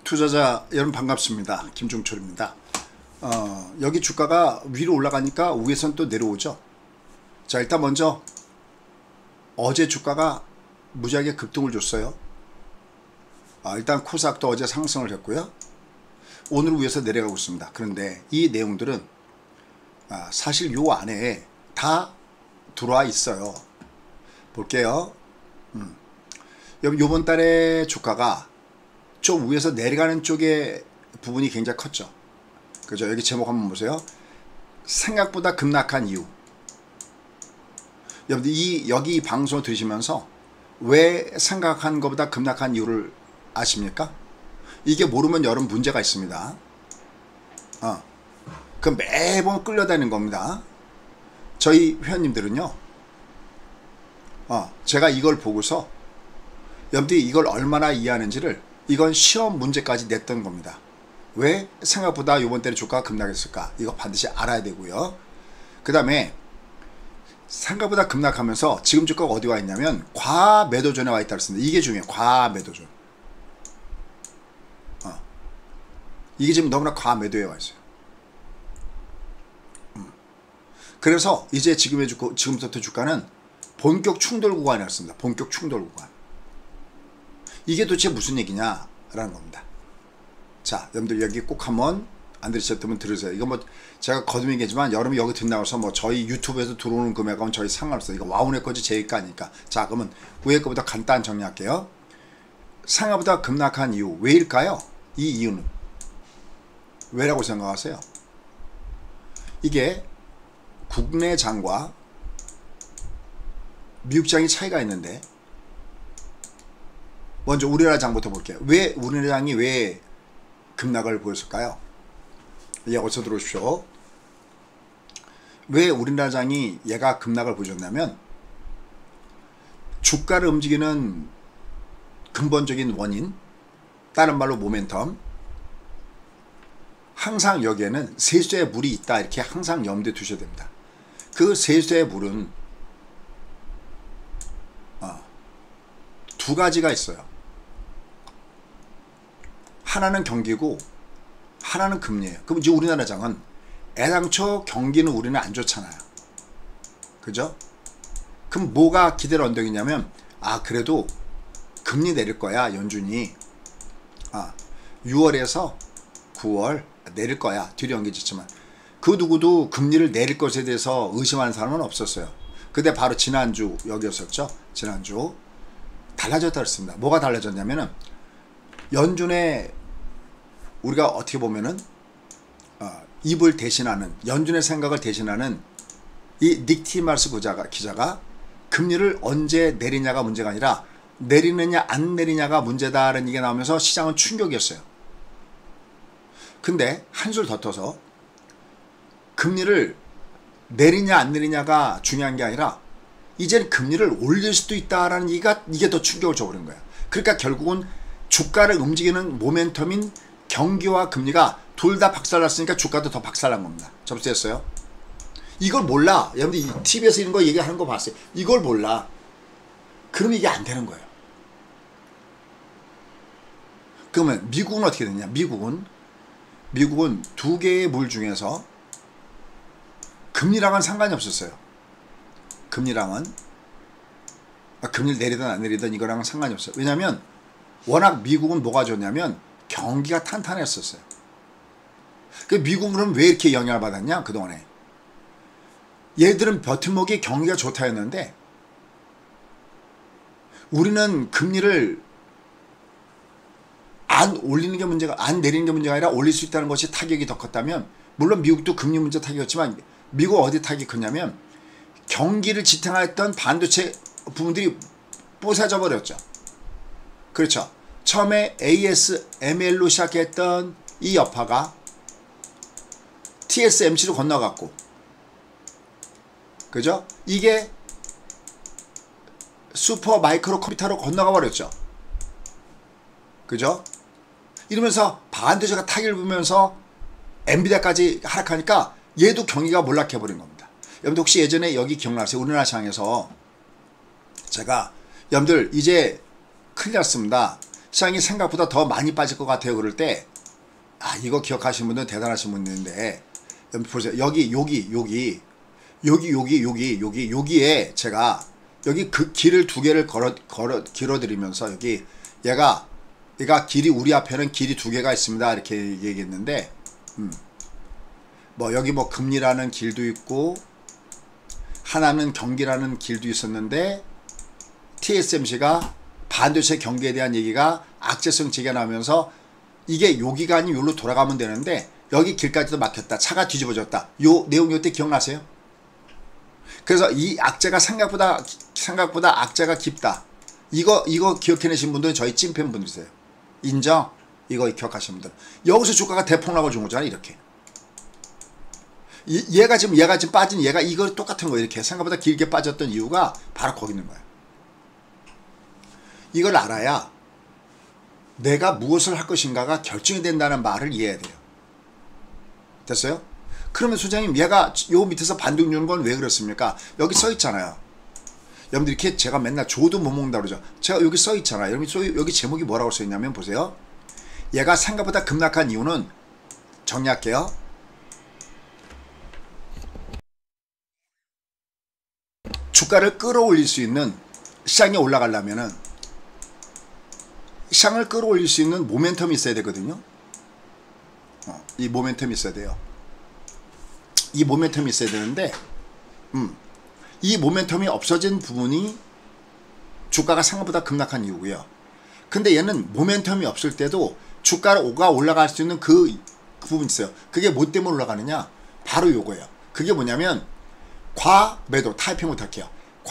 투자자 여러분 반갑습니다. 김종철입니다. 여기 주가가 위로 올라가니까 위에선 또 내려오죠. 자, 일단 먼저 어제 주가가 무지하게 급등을 줬어요. 일단 코스닥도 어제 상승을 했고요. 오늘 위에서 내려가고 있습니다. 그런데 이 내용들은 사실 요 안에 다 들어와 있어요. 볼게요. 요번 달에 주가가 좀 위에서 내려가는 쪽의 부분이 굉장히 컸죠. 그죠? 여기 제목 한번 보세요. 생각보다 급락한 이유. 여러분들 여기 방송을 들으시면서 왜 생각한 것보다 급락한 이유를 아십니까? 이게 모르면 여러분 문제가 있습니다. 그 매번 끌려다니는 겁니다. 저희 회원님들은요, 제가 이걸 보고서 여러분들이 이걸 얼마나 이해하는지를 이건 시험 문제까지 냈던 겁니다. 왜 생각보다 이번 달에 주가가 급락했을까? 이거 반드시 알아야 되고요. 그 다음에 생각보다 급락하면서 지금 주가가 어디 와 있냐면 과매도존에 와 있다고 했습니다. 이게 중요해요. 과매도존. 이게 지금 너무나 과매도에 와 있어요. 그래서 이제 지금부터 주가는 본격 충돌 구간이 왔습니다. 본격 충돌 구간. 이게 도대체 무슨 얘기냐라는 겁니다. 자, 여러분들 여기 꼭 한번 안 들으셨다면 들으세요. 이거 뭐 제가 거듭 얘기하지만 여러분 여기 듣나서 뭐 저희 유튜브에서 들어오는 금액하고는 저희 상관없어요. 이거 와운의 거지 제 거 아니까. 자, 그러면 위에 거보다 간단 정리할게요. 상하보다 급락한 이유 왜일까요? 이 이유는 왜라고 생각하세요? 이게 국내장과 미국장이 차이가 있는데 먼저 우리나라 장부터 볼게요. 왜 우리나라 장이 왜 급락을 보였을까요? 예, 어서 들어오십시오. 왜 우리나라 장이 얘가 급락을 보여줬냐면 주가를 움직이는 근본적인 원인, 다른 말로 모멘텀, 항상 여기에는 세수의 물이 있다 이렇게 항상 염두에 두셔야 됩니다. 그 세수의 물은 두 가지가 있어요. 하나는 경기고 하나는 금리예요. 그럼 이제 우리나라 장은 애당초 경기는 우리는 안 좋잖아요. 그죠? 그럼 뭐가 기대를 언덕이냐면 그래도 금리 내릴 거야 연준이. 6월에서 9월 내릴 거야. 뒤로 연기했지만 그 누구도 금리를 내릴 것에 대해서 의심하는 사람은 없었어요. 근데 바로 지난주 여기였었죠. 지난주 달라졌다 그랬습니다. 뭐가 달라졌냐면은 연준의 우리가 어떻게 보면은 입을 대신하는 연준의 생각을 대신하는 이 닉 티마스 기자가 금리를 언제 내리냐가 문제가 아니라 내리느냐 안 내리냐가 문제다라는 얘기가 나오면서 시장은 충격이었어요. 근데 한술 더 떠서 금리를 내리냐 안 내리냐가 중요한 게 아니라 이제는 금리를 올릴 수도 있다라는 얘기가 이게 더 충격을 줘버린 거야. 그러니까 결국은 주가를 움직이는 모멘텀인 경기와 금리가 둘 다 박살났으니까 주가도 더 박살난 겁니다. 접수됐어요? 이걸 몰라. 여러분들 이 TV에서 이런 거 얘기하는 거 봤어요. 이걸 몰라. 그러면 이게 안 되는 거예요. 그러면 미국은 어떻게 되냐? 미국은 두 개의 물 중에서 금리랑은 상관이 없었어요. 금리랑은 금리를 내리든 안 내리든 이거랑은 상관이 없어요. 왜냐하면 워낙 미국은 뭐가 좋냐면 경기가 탄탄했었어요. 그 미국은 왜 이렇게 영향을 받았냐 그동안에. 얘들은 버팀목이 경기가 좋다였는데 우리는 금리를 안 올리는 게 문제가 안 내리는 게 문제가 아니라 올릴 수 있다는 것이 타격이 더 컸다면 물론 미국도 금리 문제 타격이었지만 미국 어디 타격이 컸냐면 경기를 지탱했던 반도체 부분들이 부서져 버렸죠. 그렇죠. 처음에 ASML로 시작했던 이 여파가 TSMC로 건너갔고 그죠? 이게 슈퍼 마이크로 컴퓨터로 건너가 버렸죠. 그죠? 이러면서 반도체가 타격을 보면서 엔비디아까지 하락하니까 얘도 경기가 몰락해버린 겁니다. 여러분들 혹시 예전에 여기 기억나세요? 우리나라 시장에서 제가 여러분들 이제 큰일 났습니다. 시장이 생각보다 더 많이 빠질 것 같아요. 그럴 때 이거 기억하시는 분들은 대단하신 분인데 보세요. 여기에 제가 여기 그 길을 두 개를 길어드리면서 얘가 길이 우리 앞에는 길이 두 개가 있습니다. 이렇게 얘기했는데 뭐 여기 뭐 금리라는 길도 있고 하나는 경기라는 길도 있었는데 TSMC가 반도체 경기에 대한 얘기가 악재성 지가 나오면서 이게 여기가 아닌 여기로 돌아가면 되는데 여기 길까지도 막혔다. 차가 뒤집어졌다. 요 내용 요때 기억나세요? 그래서 이 악재가 생각보다 악재가 깊다. 이거 기억해내신 분들은 저희 찐팬 분들이세요. 인정? 이거 기억하시는 분들. 여기서 주가가 대폭락을 준 거잖아. 이렇게. 얘가 지금 빠진 얘가 이거 똑같은 거예요. 이렇게 생각보다 길게 빠졌던 이유가 바로 거기 있는 거예요. 이걸 알아야 내가 무엇을 할 것인가가 결정이 된다는 말을 이해해야 돼요. 됐어요? 그러면 소장님 얘가 요 밑에서 반등 주는 건 왜 그렇습니까? 여기 써 있잖아요. 여러분들 이렇게 제가 맨날 조도 못 먹는다 그러죠. 제가 여기 써 있잖아요. 여러분 여기 제목이 뭐라고 써 있냐면 보세요. 얘가 생각보다 급락한 이유는 정리할게요. 주가를 끌어올릴 수 있는 시장이 올라가려면은 시장을 끌어올릴 수 있는 모멘텀이 있어야 되거든요. 이 모멘텀이 있어야 돼요. 이 모멘텀이 있어야 되는데 이 모멘텀이 없어진 부분이 주가가 생각보다 급락한 이유고요. 근데 얘는 모멘텀이 없을 때도 주가가 올라갈 수 있는 그 부분이 있어요. 그게 뭐 때문에 올라가느냐? 바로 요거예요. 그게 뭐냐면 과매도 타이핑 못할게요.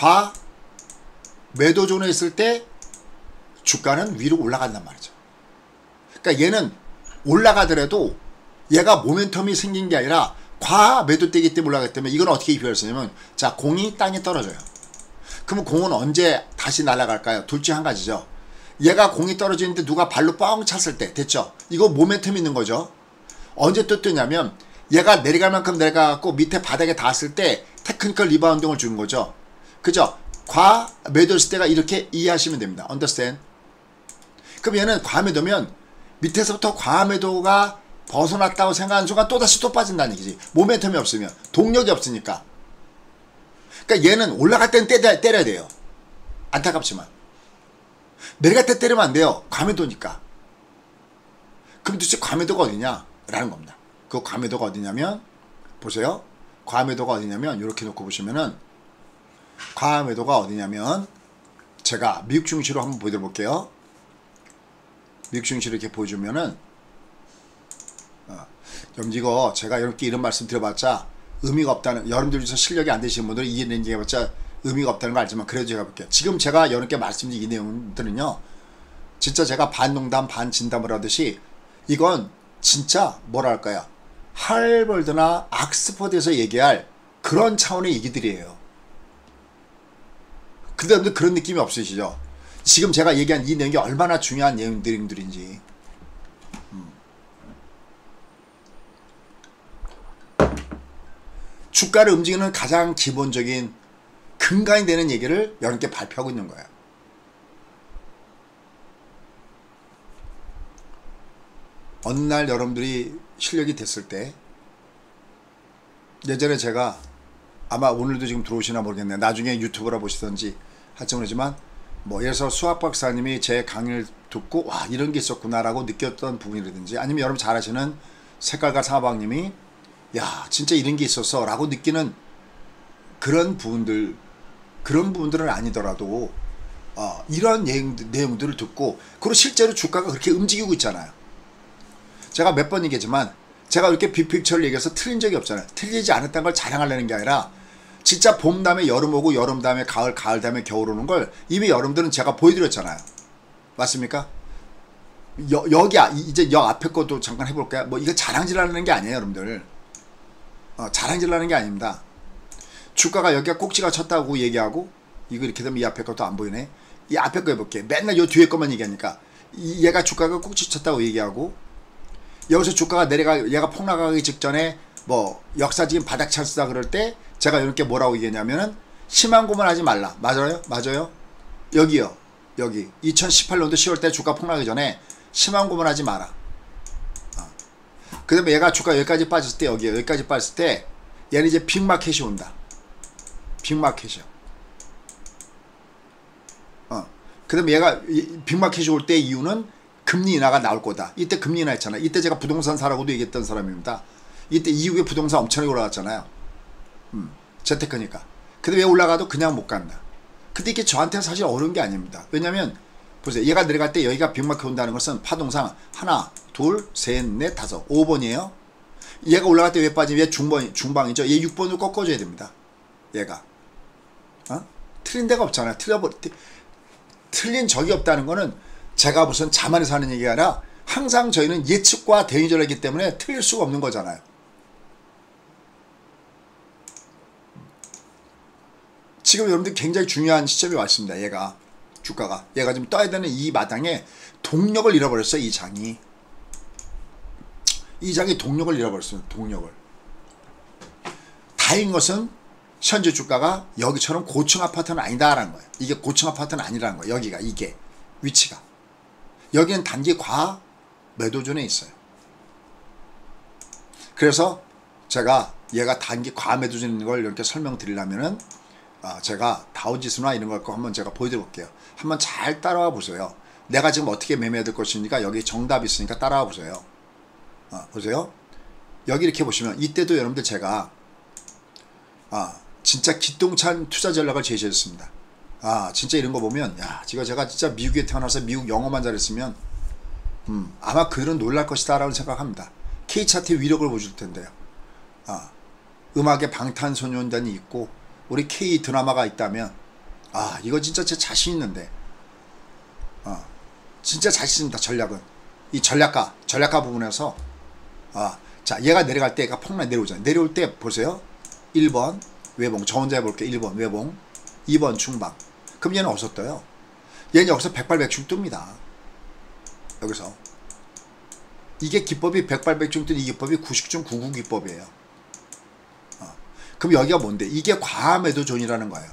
과매도 존에 있을 때 주가는 위로 올라간단 말이죠. 그러니까 얘는 올라가더라도 얘가 모멘텀이 생긴 게 아니라 과매도되기 때문에 올라가기 때문에 이건 어떻게 비교할 수 있냐면 자 공이 땅에 떨어져요. 그러면 공은 언제 다시 날아갈까요? 둘 중 한 가지죠. 얘가 공이 떨어지는데 누가 발로 뻥 찼을 때 됐죠. 이거 모멘텀 있는 거죠. 언제 또 뜨냐면 얘가 내려갈 만큼 내려가고 밑에 바닥에 닿았을 때 테크니컬 리바운딩을 주는 거죠. 그죠? 과매도했을 때가 이렇게 이해하시면 됩니다. understand? 그럼 얘는 과매도면 밑에서부터 과매도가 벗어났다고 생각하는 순간 또다시 또 빠진다는 얘기지. 모멘텀이 없으면 동력이 없으니까. 그러니까 얘는 올라갈 때는 때려야 돼요. 안타깝지만 내려갈 때 때리면 안 돼요. 과매도니까. 그럼 도대체 과매도가 어디냐 라는 겁니다. 그 과매도가 어디냐면 보세요. 과매도가 어디냐면 이렇게 놓고 보시면은 과매도가 어디냐면 제가 미국 증시로 한번 보여드릴게요. 미국 증시를 이렇게 보여주면은 여러분 이거 제가 이렇게 이런 말씀 드려봤자 의미가 없다는, 여러분들 중에서 실력이 안 되시는 분들은 이해는 해봤자 의미가 없다는 걸 알지만 그래도 제가 볼게요. 지금 제가 여러분께 말씀드린 이 내용들은요 진짜 제가 반 농담 반 진담을 하듯이 이건 진짜 뭐랄까요, 하버드나 옥스퍼드에서 얘기할 그런 차원의 얘기들이에요. 근데 여러분들 그런 느낌이 없으시죠? 지금 제가 얘기한 이 내용이 얼마나 중요한 내용들인지. 주가를 움직이는 가장 기본적인 근간이 되는 얘기를 여러분께 발표하고 있는 거예요. 어느 날 여러분들이 실력이 됐을 때, 예전에 제가 아마 오늘도 지금 들어오시나 모르겠네, 나중에 유튜브라 보시던지 할지 모르지만 뭐 예를 들어서 수학 박사님이 제 강의를 듣고 와 이런 게 있었구나 라고 느꼈던 부분이라든지, 아니면 여러분 잘 아시는 색깔가 사방님이 야 진짜 이런 게 있었어 라고 느끼는 그런 부분들은 아니더라도 이런 내용들을 듣고, 그리고 실제로 주가가 그렇게 움직이고 있잖아요. 제가 몇 번 얘기했지만 제가 이렇게 빅픽처를 얘기해서 틀린 적이 없잖아요. 틀리지 않았다는 걸 자랑하려는 게 아니라 진짜 봄 다음에 여름 오고 여름 다음에 가을, 가을 다음에 겨울 오는 걸 이미 여러분들은 제가 보여드렸잖아요. 맞습니까? 여기 이제 여 앞에 것도 잠깐 해볼까요? 뭐 이거 자랑질하는 게 아니에요 여러분들. 자랑질하는 게 아닙니다. 주가가 여기가 꼭지가 쳤다고 얘기하고, 이거 이렇게 되면 이 앞에 것도 안 보이네. 이 앞에 거 해볼게. 맨날 요 뒤에 것만 얘기하니까 얘가 주가가 꼭지 쳤다고 얘기하고, 여기서 주가가 얘가 폭락하기 직전에 뭐 역사적인 바닥 찬스다 그럴 때 제가 이렇게 뭐라고 얘기했냐면은 심한 고만 하지 말라. 맞아요? 맞아요? 여기요. 여기 2018년도 10월달 주가 폭락하기 전에 심한 고문하지 마라. 그 다음에 얘가 주가 여기까지 빠졌을 때, 여기까지 빠졌을 때 얘는 이제 빅마켓이 온다. 빅마켓이요. 그 다음에 얘가 빅마켓이 올 때 이유는 금리 인하가 나올 거다. 이때 금리 인하 했잖아. 이때 제가 부동산 사라고도 얘기했던 사람입니다. 이때 이후에 부동산 엄청나게 올라갔잖아요. 재테크니까. 근데 왜 올라가도 그냥 못 간다. 근데 이게 저한테는 사실 어려운 게 아닙니다. 왜냐면 보세요. 얘가 내려갈 때 여기가 빅마켓 온다는 것은 파동상 하나, 둘, 셋, 넷, 다섯, 5번이에요. 얘가 올라갈 때 왜 빠지면 얘 중방이죠. 얘 6번으로 꺾어줘야 됩니다. 얘가. 틀린 데가 없잖아요. 틀린 적이 없다는 거는 제가 무슨 자만에서 하는 얘기가 아니라 항상 저희는 예측과 대응전을 했기 때문에 틀릴 수가 없는 거잖아요. 지금 여러분들 굉장히 중요한 시점이 왔습니다. 얘가 주가가 얘가 지금 떠야 되는 이 마당에 동력을 잃어버렸어요. 이 장이 동력을 잃어버렸어요. 동력을. 다행인 것은 현재 주가가 여기처럼 고층 아파트는 아니다라는 거예요. 이게 고층 아파트는 아니라는 거예요. 여기가 이게 위치가 여기는 단기 과 매도존에 있어요. 그래서 제가 얘가 단기 과 매도존에 있는 걸 이렇게 설명드리려면은 제가 다우지수나 이런 걸 한번 제가 보여드릴게요. 한번 잘 따라와 보세요. 내가 지금 어떻게 매매해야 될 것이니까 여기 정답이 있으니까 따라와 보세요. 보세요. 여기 이렇게 보시면 이때도 여러분들 제가 진짜 기똥찬 투자 전략을 제시했습니다. 진짜 이런 거 보면 야 제가 진짜 미국에 태어나서 미국 영어만 잘했으면 아마 그들은 놀랄 것이다 라고 생각합니다. K차트의 위력을 보여줄 텐데요. 음악의 방탄소년단이 있고 우리 K 드라마가 있다면 이거 진짜 제 자신 있는데 진짜 자신 있습니다. 전략은 이 전략가 부분에서 자 얘가 내려갈 때 얘가 폭락 내려오잖아요. 내려올 때 보세요. 1번 외봉 저 혼자 해볼게요. 1번 외봉 2번 중방. 그럼 얘는 어디서 떠요? 얘는 여기서 백발백중 뜹니다. 여기서 이게 기법이 백발백중 뜨는 이 기법이 90.99 기법이에요. 그럼 여기가 뭔데? 이게 과매도존이라는 거예요.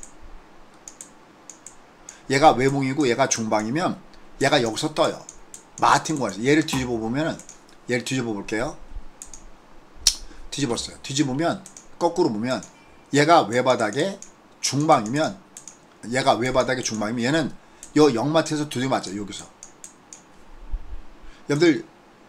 얘가 외봉이고 얘가 중방이면 얘가 여기서 떠요. 마틴권에서 얘를 뒤집어 보면은 얘를 뒤집어 볼게요. 뒤집었어요. 뒤집으면 거꾸로 보면 얘가 외바닥에 중방이면 얘는 요 영마트에서 두개 맞아요. 여기서 여러분들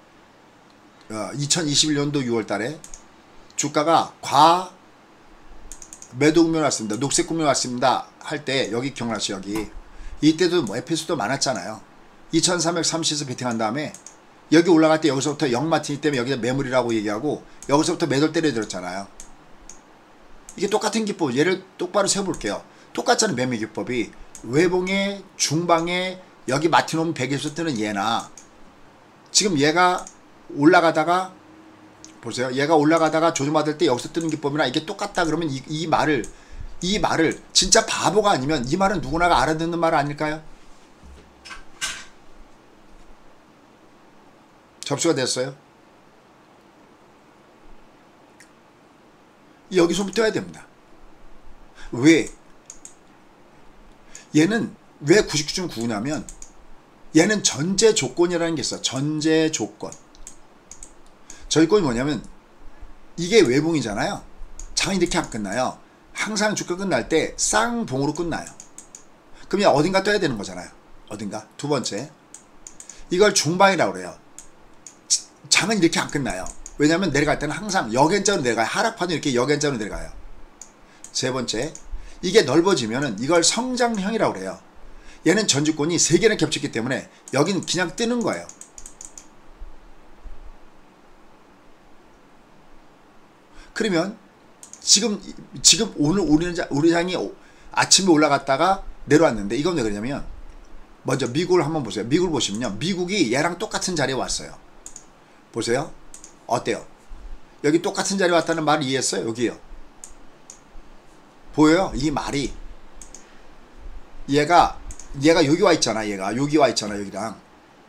2021년도 6월달에 주가가 과 매도 국면 왔습니다. 녹색 국면 왔습니다. 할 때 여기 기억나시죠? 여기 이때도 뭐 에피소드 많았잖아요. 2330에서 베팅한 다음에 여기 올라갈 때 여기서부터 영마틴이 때문에 여기다 매물이라고 얘기하고 여기서부터 매도를 때려들었잖아요. 이게 똑같은 기법. 얘를 똑바로 세볼게요. 똑같잖아요. 매매 기법이 외봉에 중방에 여기 마틴홈 100에서 뜨는 얘나 지금 얘가 올라가다가 보세요. 얘가 올라가다가 조정받을 때 여기서 뜨는 기법이나 이게 똑같다 그러면 이 말을 진짜 바보가 아니면 이 말은 누구나가 알아듣는 말 아닐까요? 접수가 됐어요? 여기서부터 해야 됩니다. 왜? 얘는 왜 99.9냐면 얘는 전제 조건이라는 게 있어요. 전제 조건. 조건이 뭐냐면 이게 외봉이잖아요. 장이 이렇게 안 끝나요. 항상 주가 끝날 때 쌍봉으로 끝나요. 그러면 어딘가 떠야 되는 거잖아요. 어딘가. 두 번째. 이걸 중방이라고 그래요. 장은 이렇게 안 끝나요. 왜냐하면 내려갈 때는 항상 역N자로 내려가요. 하락판은 이렇게 역N자로 내려가요. 세 번째. 이게 넓어지면은 이걸 성장형이라고 그래요. 얘는 전주권이 3개나 겹쳤기 때문에 여긴 그냥 뜨는 거예요. 그러면 지금 오늘 우리 장이 아침에 올라갔다가 내려왔는데 이건 왜 그러냐면 먼저 미국을 한번 보세요. 미국을 보시면요. 미국이 얘랑 똑같은 자리에 왔어요. 보세요. 어때요? 여기 똑같은 자리에 왔다는 말 이해했어요? 여기요. 보여요? 이 말이 얘가 여기 와 있잖아. 얘가 여기 와 있잖아. 여기랑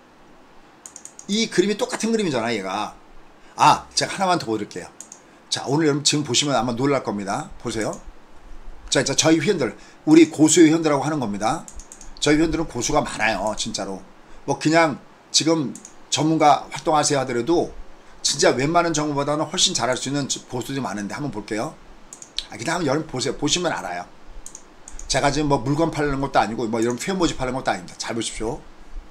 이 그림이 똑같은 그림이잖아. 얘가 제가 하나만 더 보여드릴게요. 자, 오늘 여러분 지금 보시면 아마 놀랄 겁니다. 보세요. 자, 저희 회원들, 우리 고수의 회원들하고 하는 겁니다. 저희 회원들은 고수가 많아요. 진짜로. 뭐 그냥 지금 전문가 활동하세요 하더라도 진짜 웬만한 정보보다는 훨씬 잘할 수 있는 고수들이 많은데 한번 볼게요. 그냥 한번 여러분 보세요. 보시면 알아요. 제가 지금 뭐 물건 팔는 것도 아니고 뭐 이런 회원 모집하는 것도 아닙니다. 잘 보십시오.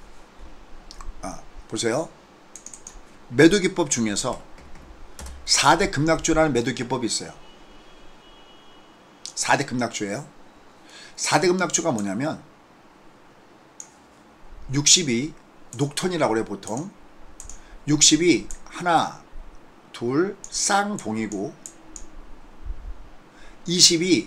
보세요. 매도 기법 중에서 4대 급락주라는 매도 기법이 있어요. 4대 급락주예요. 4대 급락주가 뭐냐면 60이 녹턴이라고 그래요. 보통 60이 하나 둘 쌍봉이고 20이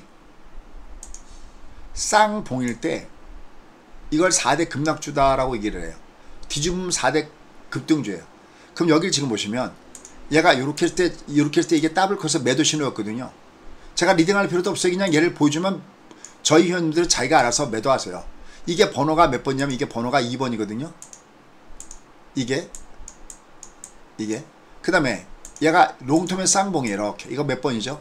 쌍봉일 때 이걸 4대 급락주다라고 얘기를 해요. 뒤집으면 4대 급등주예요. 그럼 여기를 지금 보시면 얘가 이렇게 할 때 이게 더블 커서 매도 신호였거든요. 제가 리딩할 필요도 없어요. 그냥 얘를 보여주면 저희 회원님들은 자기가 알아서 매도하세요. 이게 번호가 몇 번이냐면 이게 번호가 2번이거든요. 이게 그 다음에 얘가 롱텀의 쌍봉이에요. 이렇게 이거 몇 번이죠?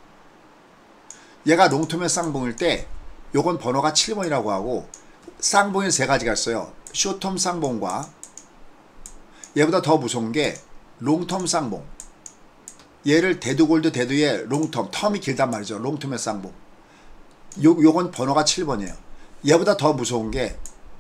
얘가 롱텀의 쌍봉일 때 요건 번호가 7번이라고 하고 쌍봉이 세 가지가 있어요. 쇼텀 쌍봉과 얘보다 더 무서운 게 롱텀 쌍봉. 얘를 데드골드 데드의 롱텀, 텀이 길단 말이죠. 롱텀의 쌍봉. 요건 번호가 7번이에요. 얘보다 더 무서운 게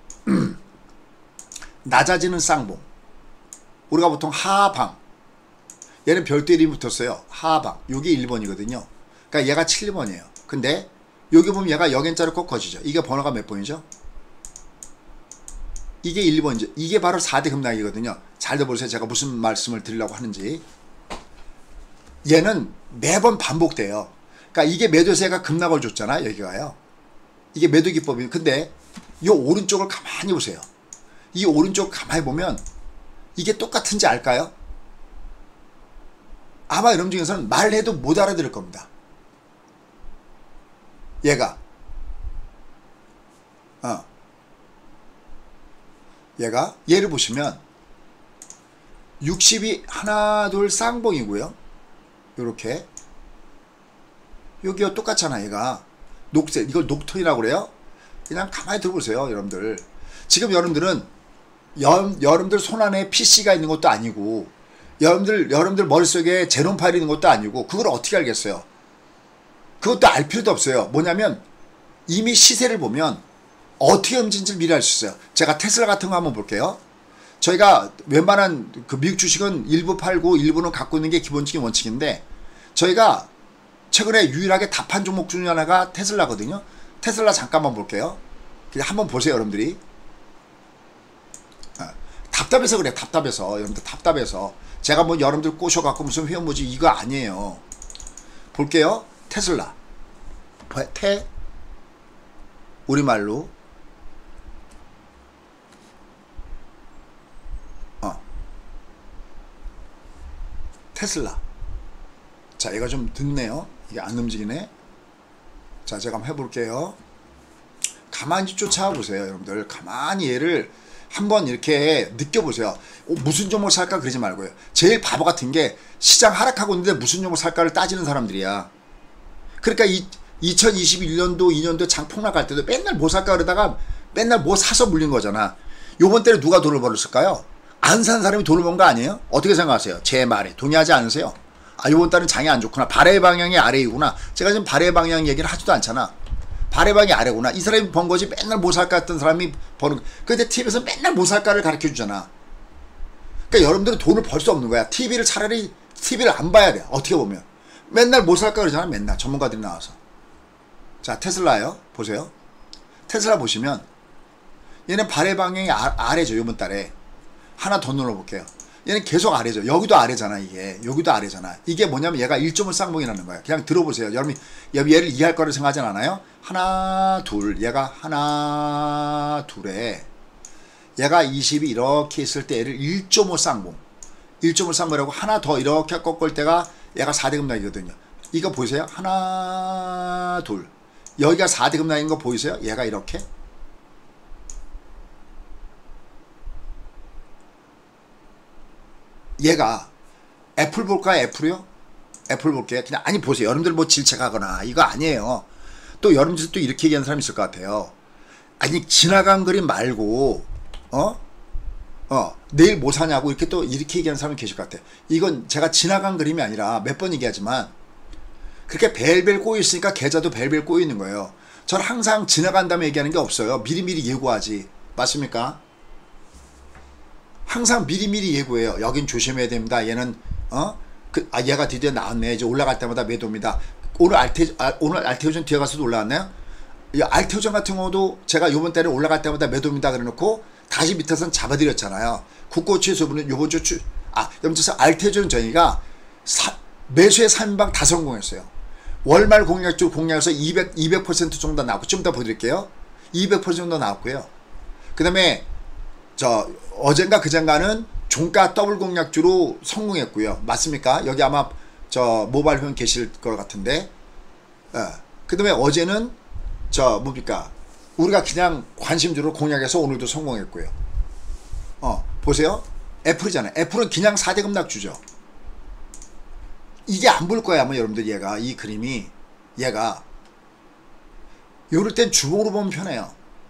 낮아지는 쌍봉. 우리가 보통 하방. 얘는 별도 이름이 붙었어요. 하방. 요게 1번이거든요. 그러니까 얘가 7번이에요. 근데 여기 보면 얘가 영행자로 꺾어지죠. 이게 번호가 몇 번이죠? 이게 1번이죠. 이게 바로 4대 급락이거든요. 잘 들어보세요. 제가 무슨 말씀을 드리려고 하는지. 얘는 매번 반복돼요. 그러니까 이게 매도세가 급락을 줬잖아. 여기가요. 이게 매도 기법이에요. 근데 이 오른쪽을 가만히 보세요. 이 오른쪽 가만히 보면 이게 똑같은지 알까요? 아마 여러분 중에서는 말해도 못 알아들을 겁니다. 얘가 얘를 보시면 60이 하나 둘 쌍봉이고요. 요렇게 여기가 똑같잖아. 얘가 녹색, 이걸 녹턴이라고 그래요. 그냥 가만히 들어보세요. 여러분들 지금 여러분들은 여러분들 손안에 PC가 있는 것도 아니고 여러분들 머릿속에 제롬 파일이 있는 것도 아니고 그걸 어떻게 알겠어요? 그것도 알 필요도 없어요. 뭐냐면 이미 시세를 보면 어떻게 움직이는지를 미리 알 수 있어요. 제가 테슬라 같은 거 한번 볼게요. 저희가 웬만한 그 미국 주식은 일부 팔고 일부는 갖고 있는 게 기본적인 원칙인데 저희가 최근에 유일하게 답한 종목 중에 하나가 테슬라거든요. 테슬라 잠깐만 볼게요. 그냥 한번 보세요. 여러분들이 답답해서 그래. 답답해서 여러분들 답답해서 제가 뭐 여러분들 꼬셔갖고 무슨 회원 모집 이거 아니에요. 볼게요. 테슬라 우리말로 테슬라. 자, 얘가 좀 늦네요. 이게 안 움직이네. 자, 제가 한번 해볼게요. 가만히 쫓아보세요. 여러분들 가만히 얘를 한번 이렇게 느껴보세요. 무슨 종목 살까 그러지 말고요. 제일 바보 같은 게 시장 하락하고 있는데 무슨 종목 살까를 따지는 사람들이야. 그러니까 2021년도 2년도 장 폭락할 때도 맨날 뭐 살까 그러다가 맨날 뭐 사서 물린 거잖아. 요번 때는 누가 돈을 벌었을까요? 안 산 사람이 돈을 번 거 아니에요? 어떻게 생각하세요? 제 말에 동의하지 않으세요? 요번 달은 장이 안 좋구나. 발해 방향이 아래이구나. 제가 지금 발해 방향 얘기를 하지도 않잖아. 발해 방향이 아래구나. 이 사람이 번 거지 맨날 뭐 살까 했던 사람이 버는. 근데 TV에서 맨날 뭐 살까를 가르쳐 주잖아. 그러니까 여러분들은 돈을 벌 수 없는 거야. 차라리 TV를 안 봐야 돼. 어떻게 보면. 맨날 뭐 살까 그러잖아. 맨날 전문가들이 나와서. 자, 테슬라요. 보세요. 테슬라 보시면 얘는 발해 방향이 아래죠. 이번 달에. 하나 더 눌러볼게요. 얘는 계속 아래죠. 여기도 아래잖아. 이게 여기도 아래잖아. 이게 뭐냐면 얘가 1.5 쌍봉이라는 거야. 그냥 들어보세요. 여러분이 얘를 이해할 거를 생각하진 않아요? 하나 둘 얘가 하나 둘에 얘가 20이 이렇게 있을 때 얘를 1.5 쌍봉 1.5 쌍봉이라고 하나 더 이렇게 꺾을 때가 얘가 4대 급락이거든요. 이거 보이세요? 하나 둘 여기가 4대 급락인 거 보이세요? 얘가 이렇게 얘가 애플 볼까요? 애플이요? 애플 볼게요. 그냥 아니 보세요. 여러분들 뭐 질책하거나 이거 아니에요. 또 여러분들 또 이렇게 얘기하는 사람이 있을 것 같아요. 아니 지나간 그림 말고 내일 뭐 사냐고 이렇게 또 이렇게 얘기하는 사람이 계실 것 같아. 이건 제가 지나간 그림이 아니라 몇 번 얘기하지만 그렇게 벨벨 꼬여 있으니까 계좌도 벨벨 꼬여 있는 거예요. 저는 항상 지나간 다음에 얘기하는 게 없어요. 미리미리 예고하지. 맞습니까? 항상 미리미리 예고해요. 여긴 조심해야 됩니다. 얘는 얘가 드디어 나왔네. 이제 올라갈 때마다 매도입니다. 오늘 알테오전 뒤에 가서도 올라왔나요? 이 알테오전 같은 경우도 제가 요번 달에 올라갈 때마다 매도입니다. 그래놓고 다시 밑에선 잡아드렸잖아요. 국고취소분은 요번 주 염쳐서 알테오전 저희가 매수의 3인방 다 성공했어요. 월말 공략주 공략에서 200% 정도 나왔고 좀 더 보여드릴게요. 200% 정도 나왔고요. 그 다음에 어젠가 그젠가는 종가 더블 공략주로 성공했고요. 맞습니까? 여기 아마 모바일 회원 계실 것 같은데. 그 다음에 어제는 뭡니까? 우리가 그냥 관심주로 공략해서 오늘도 성공했고요. 보세요. 애플이잖아요. 애플은 그냥 4대 급락주죠. 이게 안 볼 거야 아마 여러분들. 이 그림이 얘가 요럴 땐 주봉으로 보면 편해요.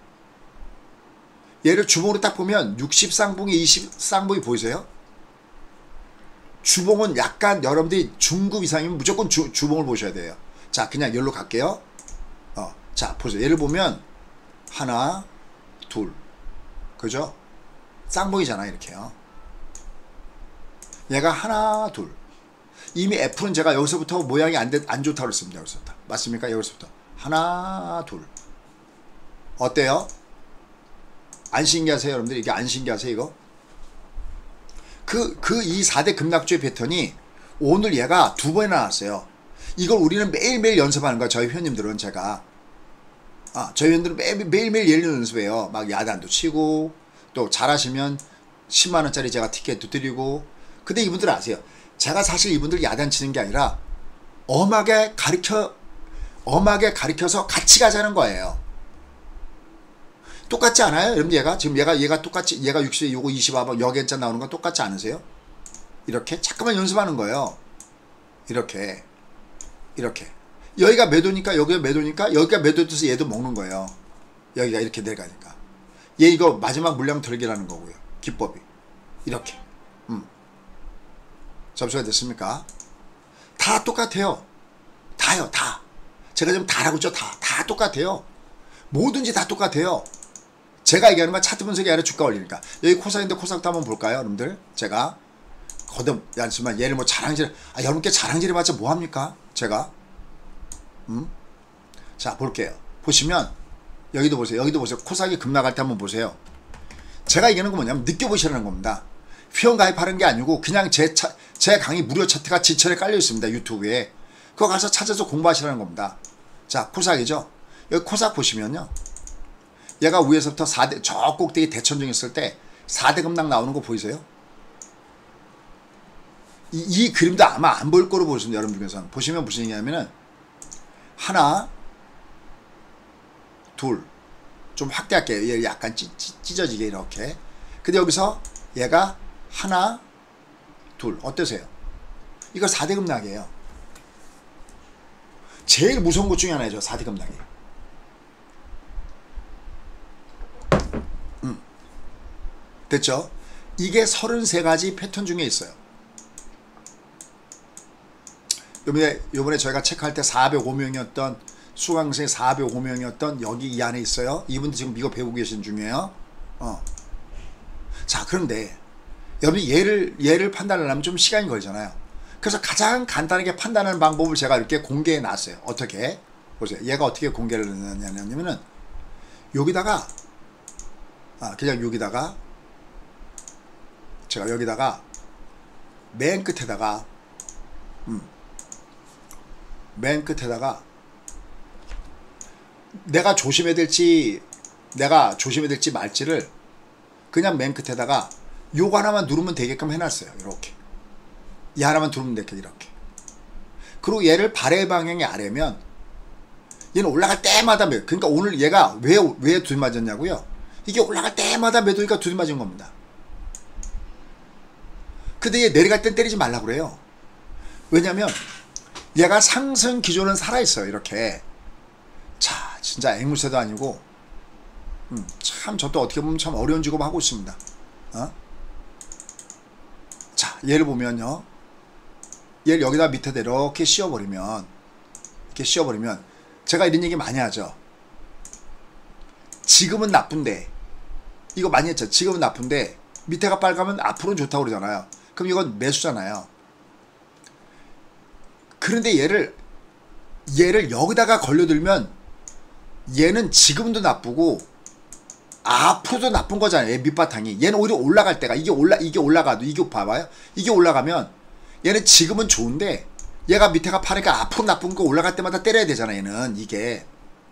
얘를 주봉으로 딱 보면 60 쌍봉이 20 쌍봉이 보이세요? 주봉은 약간 여러분들이 중급 이상이면 무조건 주봉을 보셔야 돼요. 자 그냥 여기로 갈게요. 자 보세요. 얘를 보면 하나 둘 그죠? 쌍봉이잖아 이렇게요. 얘가 하나 둘. 이미 F는 제가 여기서부터 모양이 안 좋다고 했습니다. 여기서부터. 맞습니까? 여기서부터. 하나, 둘. 어때요? 안 신기하세요, 여러분들? 이게 안 신기하세요, 이거? 이 4대 급락주의 패턴이 오늘 얘가 2번이나 나왔어요. 이걸 우리는 매일매일 연습하는 거야, 저희 회원님들은 제가. 저희 회원들은 매일매일 예를 연습해요. 막 야단도 치고, 또 잘하시면 10만원짜리 제가 티켓도 드리고. 근데 이분들 아세요? 제가 사실 이분들 야단치는 게 아니라 엄하게 가르쳐서 같이 가자는 거예요. 똑같지 않아요? 여러분 지금 얘가 똑같이 얘가 60 요거 25번 여기엔자 나오는 건 똑같지 않으세요? 이렇게 잠깐만 연습하는 거예요. 이렇게 여기가 매도니까 여기가 매도니까 여기가 매도돼서 얘도 먹는 거예요. 여기가 이렇게 내려가니까 얘 이거 마지막 물량 털기라는 거고요. 기법이 이렇게 접수가 됐습니까? 다 똑같아요. 다요, 다. 제가 지금 다라고 했죠? 다 똑같아요. 뭐든지 다 똑같아요. 제가 얘기하는 건 차트 분석이 아니라 주가 올리니까. 여기 코사인데 코삭도 한번 볼까요, 여러분들? 제가 않지만 얘를 뭐 자랑질, 여러분께 자랑질해 봤자 뭐합니까? 제가. 자, 볼게요. 보시면, 여기도 보세요. 코삭이 급락할 때 한번 보세요. 제가 얘기하는 건 뭐냐면, 느껴보시라는 겁니다. 회원 가입하는 게 아니고 그냥 제 강의 무료 차트가 지천에 깔려 있습니다. 유튜브에. 그거 가서 찾아서 공부하시라는 겁니다. 자, 코삭이죠. 여기 코삭 보시면요. 얘가 위에서부터 4대 저 꼭대기 대천중 있을 때 4대 급락 나오는 거 보이세요? 이 그림도 아마 안 보일 거로 보시면 여러분 중에서는 보시면 무슨 얘기냐면은 하나 둘 좀 확대할게요. 얘 약간 찢어지게 이렇게. 근데 여기서 얘가 하나 둘 어떠세요? 이거 4대 급락이에요. 제일 무서운 것 중에 하나죠. 4대 급락이. 됐죠? 이게 33가지 패턴 중에 있어요. 요번에 저희가 체크할 때 405명이었던 수강생 405명이었던 여기 이 안에 있어요. 이분들 지금 이거 배우고 계신 중이에요. 자, 그런데 여러분이 얘를 판단하려면 좀 시간이 걸리잖아요. 그래서 가장 간단하게 판단하는 방법을 제가 이렇게 공개해 놨어요. 어떻게? 보세요. 얘가 어떻게 공개를 했냐면은 여기다가 그냥 여기다가 제가 여기다가 맨 끝에다가 내가 조심해야 될지 말지를 그냥 맨 끝에다가 요거 하나만 누르면 되게끔 해놨어요. 이렇게 이 하나만 누르면 되게 이렇게. 그리고 얘를 발의 방향이 아래면 얘는 올라갈 때마다 매도. 그러니까 오늘 얘가 왜 두디 맞았냐고요? 이게 올라갈 때마다 매도니까 두디 맞은 겁니다. 근데 얘 내려갈 땐 때리지 말라고 그래요. 왜냐면 얘가 상승 기조는 살아있어요. 이렇게. 자, 진짜 앵무새도 아니고 참 저도 어떻게 보면 참 어려운 직업 하고 있습니다. 자, 얘를 보면요. 얘를 여기다 밑에다 이렇게 씌워버리면 제가 이런 얘기 많이 하죠. 지금은 나쁜데, 이거 많이 했죠. 지금은 나쁜데 밑에가 빨가면 앞으로는 좋다고 그러잖아요. 그럼 이건 매수잖아요. 그런데 얘를 여기다가 걸려들면 얘는 지금도 나쁘고 앞으로도 나쁜 거잖아요. 얘 밑바탕이. 얘는 오히려 올라갈 때가 이게 올라가도 이게 봐봐요. 이게 올라가면 얘는 지금은 좋은데 얘가 밑에가 파니까 앞으로 나쁜 거 올라갈 때마다 때려야 되잖아. 얘는 이게.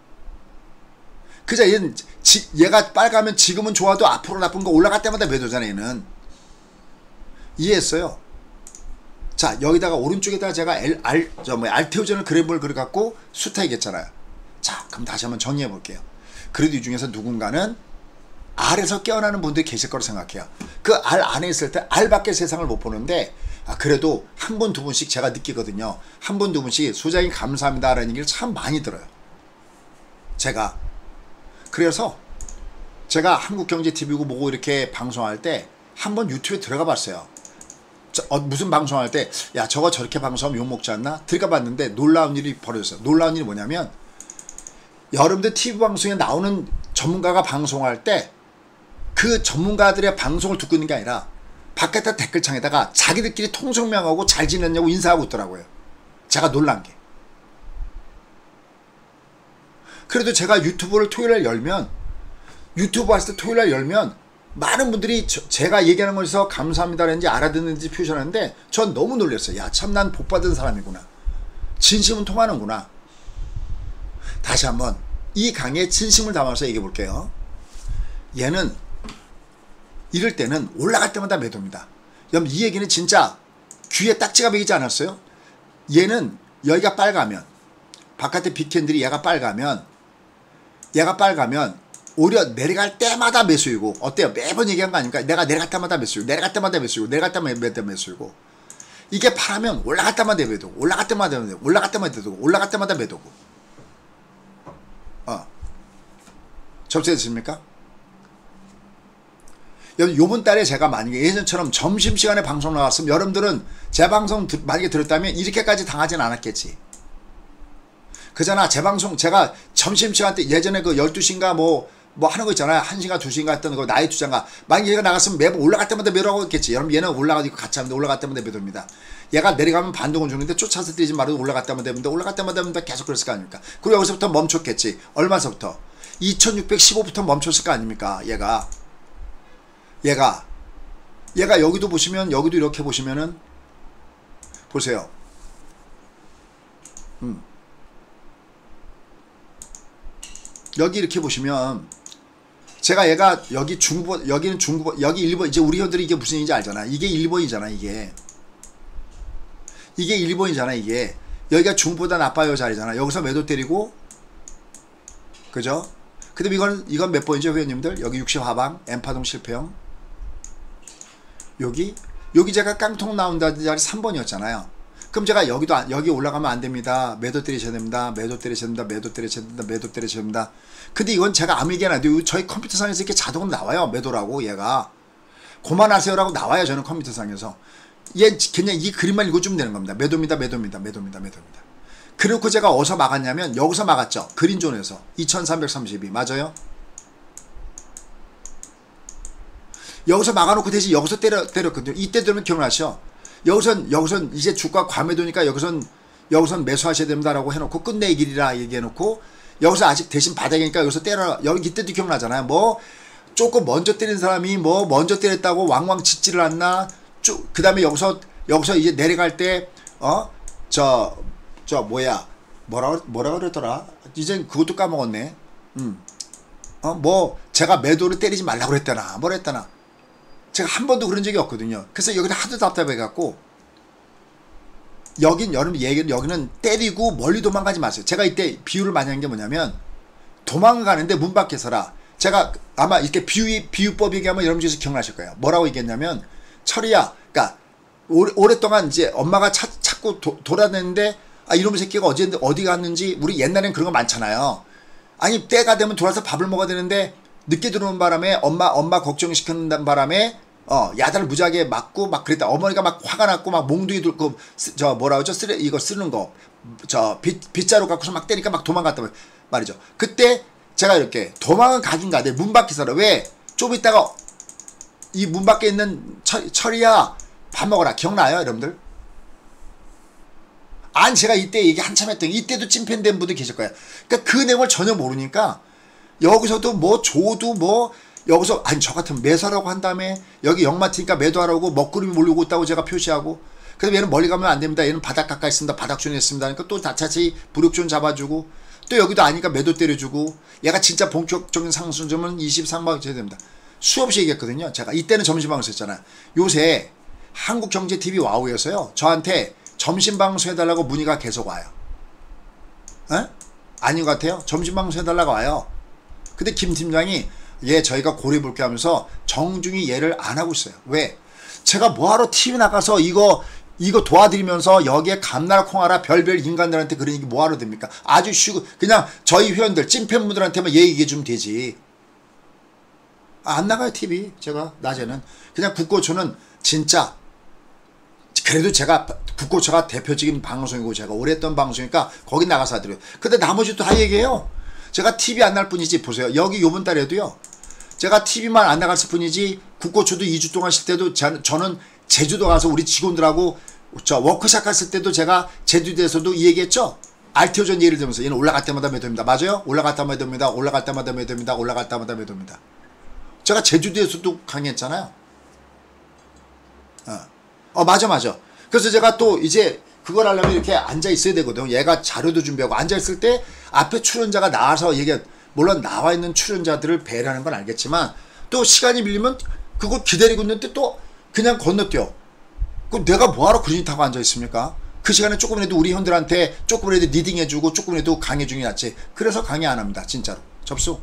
그죠? 얘는 얘가 빨가면 지금은 좋아도 앞으로 나쁜 거 올라갈 때마다 매도잖아. 얘는. 이해했어요? 자, 여기다가 오른쪽에다가 제가 알테오전을 그래프를 그려갖고 수타이겠잖아요. 자, 그럼 다시 한번 정리해 볼게요. 그래도 이 중에서 누군가는 R에서 깨어나는 분들이 계실 거라고 생각해요. 그 R 안에 있을 때 R밖에 세상을 못 보는데 그래도 한 분 두 분씩 제가 느끼거든요. 한 분 두 분씩 소장님 감사합니다 라는 얘기를 참 많이 들어요. 제가. 그래서 제가 한국경제TV고 뭐고 이렇게 방송할 때 한번 유튜브에 들어가 봤어요. 무슨 방송할 때 야 저거 저렇게 방송하면 욕먹지 않나? 들어가 봤는데 놀라운 일이 벌어졌어요. 놀라운 일이 뭐냐면 여러분들 TV 방송에 나오는 전문가가 방송할 때 그 전문가들의 방송을 듣고 있는 게 아니라 바깥에 댓글창에다가 자기들끼리 통성명하고 잘 지냈냐고 인사하고 있더라고요. 제가 놀란 게. 그래도 제가 유튜브를 토요일날 열면 유튜브 했을 때 토요일날 열면 많은 분들이 제가 얘기하는 거에서 감사합니다라는지 알아듣는지 표시하는데 전 너무 놀랐어요. 야, 참 난 복받은 사람이구나. 진심은 통하는구나. 다시 한번 이 강의에 진심을 담아서 얘기해 볼게요. 얘는 이럴 때는 올라갈 때마다 매도입니다. 여러분 이 얘기는 진짜 귀에 딱지가 매이지 않았어요? 얘는 여기가 빨가면 바깥에 빅캔들이 얘가 빨가면 오히려 내려갈 때마다 매수이고 어때요? 매번 얘기한 거 아닙니까? 내가 내려갈 때마다 매수이고 내려갈 때마다 매수이고 내려갈 때마다 매수이고 이게 파라면 올라갈 때마다 매도고 올라갈 때마다 매도고 올라갈 때마다 매도고 올라갈 때마다 매도고 접수되십니까? 요번 달에 제가 만약에 예전처럼 점심시간에 방송 나왔으면 여러분들은 제 방송 만약에 들었다면 이렇게까지 당하진 않았겠지. 그잖아. 제 방송 제가 점심시간 때 예전에 그 12시인가 뭐 하는 거 있잖아요. 1시인가 2시인가 했던 거 나이 투자인가 만약에 얘가 나갔으면 매번 올라갈 때마다 매도하고 있겠지. 여러분 얘는 올라가고 같이 하는데 올라갈 때마다 매도입니다. 얘가 내려가면 반동을 주는데 쫓아서 뛰지 말고 올라갈 때마다 매도인데 올라갈 때마다 매도 계속 그랬을 거 아닙니까? 그리고 여기서부터 멈췄겠지. 얼마서부터? 2615부터 멈췄을 거 아닙니까? 얘가 여기도 보시면 여기도 이렇게 보시면은 보세요. 여기 이렇게 보시면 제가 얘가 여기 중부 여기는 중부 여기 1번 이제 우리 형들이 이게 무슨 얘기인지 알잖아. 이게 1번이잖아. 이게 1번이잖아. 이게 여기가 중보다 나빠요 자리잖아. 여기서 매도 때리고 그죠? 근데 이건 몇 번이죠 회원님들? 여기 60 하방 엠파동 실패형 여기 제가 깡통 나온다는 자리 3번이었잖아요. 그럼 제가 여기 올라가면 안 됩니다. 매도 때리셔야 됩니다. 매도 때리셔야 됩니다. 매도 때리셔야 됩니다. 매도 때리셔야 됩니다. 근데 이건 제가 아무 얘기 안 해도 저희 컴퓨터상에서 이렇게 자동으로 나와요. 매도라고 얘가. 그만하세요라고 나와요. 저는 컴퓨터상에서. 얘 그냥 이 그림만 읽어주면 되는 겁니다. 매도입니다. 매도입니다. 매도입니다. 매도입니다. 그리고 제가 어디서 막았냐면 여기서 막았죠. 그린존에서 2332 맞아요? 여기서 막아놓고 대신 여기서 때렸거든요. 이때 들으면 기억나시죠? 여기선 이제 주가 과매도니까 여기선 매수하셔야 됩니다라고 해놓고 끝내기리라 얘기해놓고 여기서 아직 대신 바닥이니까 여기서 여기 이때도 기억나잖아요. 뭐 조금 먼저 때린 사람이 뭐 먼저 때렸다고 왕왕 짖지를 않나? 그 다음에 여기서 이제 내려갈 때 뭐라 그랬더라? 이젠 그것도 까먹었네. 뭐 제가 매도를 때리지 말라고 그랬다나 뭐랬다나. 제가 한 번도 그런 적이 없거든요. 그래서 여기는 하도 답답해갖고 여기는 때리고 멀리 도망가지 마세요. 제가 이때 비유를 많이 한 게 뭐냐면 도망을 가는데 문 밖에서라. 제가 아마 이렇게 비유법 얘기하면 여러분들이 기억나실 거예요. 뭐라고 얘기했냐면 철이야. 그러니까 오랫동안 이제 엄마가 찾고 돌아다녔는데 이놈의 새끼가 어디 갔는지 우리 옛날엔 그런 거 많잖아요. 아니 때가 되면 돌아서 밥을 먹어야 되는데 늦게 들어오는 바람에 엄마 걱정시키는 바람에 야단을 무지하게 맞고 막 그랬다. 어머니가 막 화가 났고 막 몽둥이 들고 저 뭐라 그러죠? 이거 쓰는 거 저 빗자루 갖고서 막 때리니까 막 도망갔단 말이죠. 그때 제가 이렇게 도망은 가긴 가대. 문 밖에 살아. 왜? 좀 있다가 이 문 밖에 있는 철이야 밥 먹어라. 기억나요 여러분들? 아니 제가 이때 얘기 한참 했던 이때도 찐팬된 분들 계실 거예요. 그러니까 그 내용을 전혀 모르니까 여기서도 뭐 조도 뭐 여기서 아니 저 같으면 매수하라고 한 다음에 여기 역마트니까 매도하라고 먹구름이 몰리고 있다고 제가 표시하고 그래서 얘는 멀리 가면 안 됩니다. 얘는 바닥 가까이 있습니다. 바닥존에 있습니다. 그러니까 또 다차치 부력존 잡아주고 또 여기도 아니까 매도 때려주고 얘가 진짜 본격적인 상승점은 23만 줘야 됩니다. 수없이 얘기했거든요. 제가 이때는 점심방송 했잖아요. 요새 한국경제TV 와우에서요. 저한테 점심방송 해달라고 문의가 계속 와요. 에? 아닌 것 같아요. 점심방송 해달라고 와요. 근데 김 팀장이 얘 저희가 고려해볼게 하면서 정중히 얘를 안 하고 있어요. 왜? 제가 뭐하러 TV 나가서 이거 도와드리면서 여기에 감나라 콩하라 별별 인간들한테 그런 얘기 뭐하러 됩니까? 아주 쉬고 그냥 저희 회원들 찐팬분들한테만 얘기해 주면 되지. 안 나가요 TV. 제가 낮에는 그냥 국고초는 진짜 그래도 제가 국고초가 대표적인 방송이고 제가 오래 했던 방송이니까 거기 나가서 하더라고요. 근데 나머지도 다 얘기해요. 제가 TV 안 날 뿐이지. 보세요. 여기 요번 달에도요. 제가 TV만 안 나갔을 뿐이지 국고초도 2주 동안 쉴 때도 저는 제주도 가서 우리 직원들하고 저 워크샵 갔을 때도 제가 제주도에서도 이 얘기했죠. 알테오전 예를 들면서 얘는 올라갈 때마다 매도입니다. 맞아요? 올라갈 때마다 매도입니다. 올라갈 때마다 매도입니다. 올라갈 때마다 매도입니다. 제가 제주도에서도 강의했잖아요. 맞아. 그래서 제가 또 이제 그걸 하려면 이렇게 앉아 있어야 되거든요. 얘가 자료도 준비하고 앉아 있을 때 앞에 출연자가 나와서 물론 나와 있는 출연자들을 배려하는 건 알겠지만 또 시간이 밀리면 그거 기다리고 있는데 또 그냥 건너뛰어. 그 내가 뭐하러 그런 짓 하고 앉아 있습니까? 그 시간에 조금이라도 우리 형들한테 조금이라도 리딩해주고 조금이라도 강의 중에 낫지. 그래서 강의 안 합니다. 진짜로. 접수.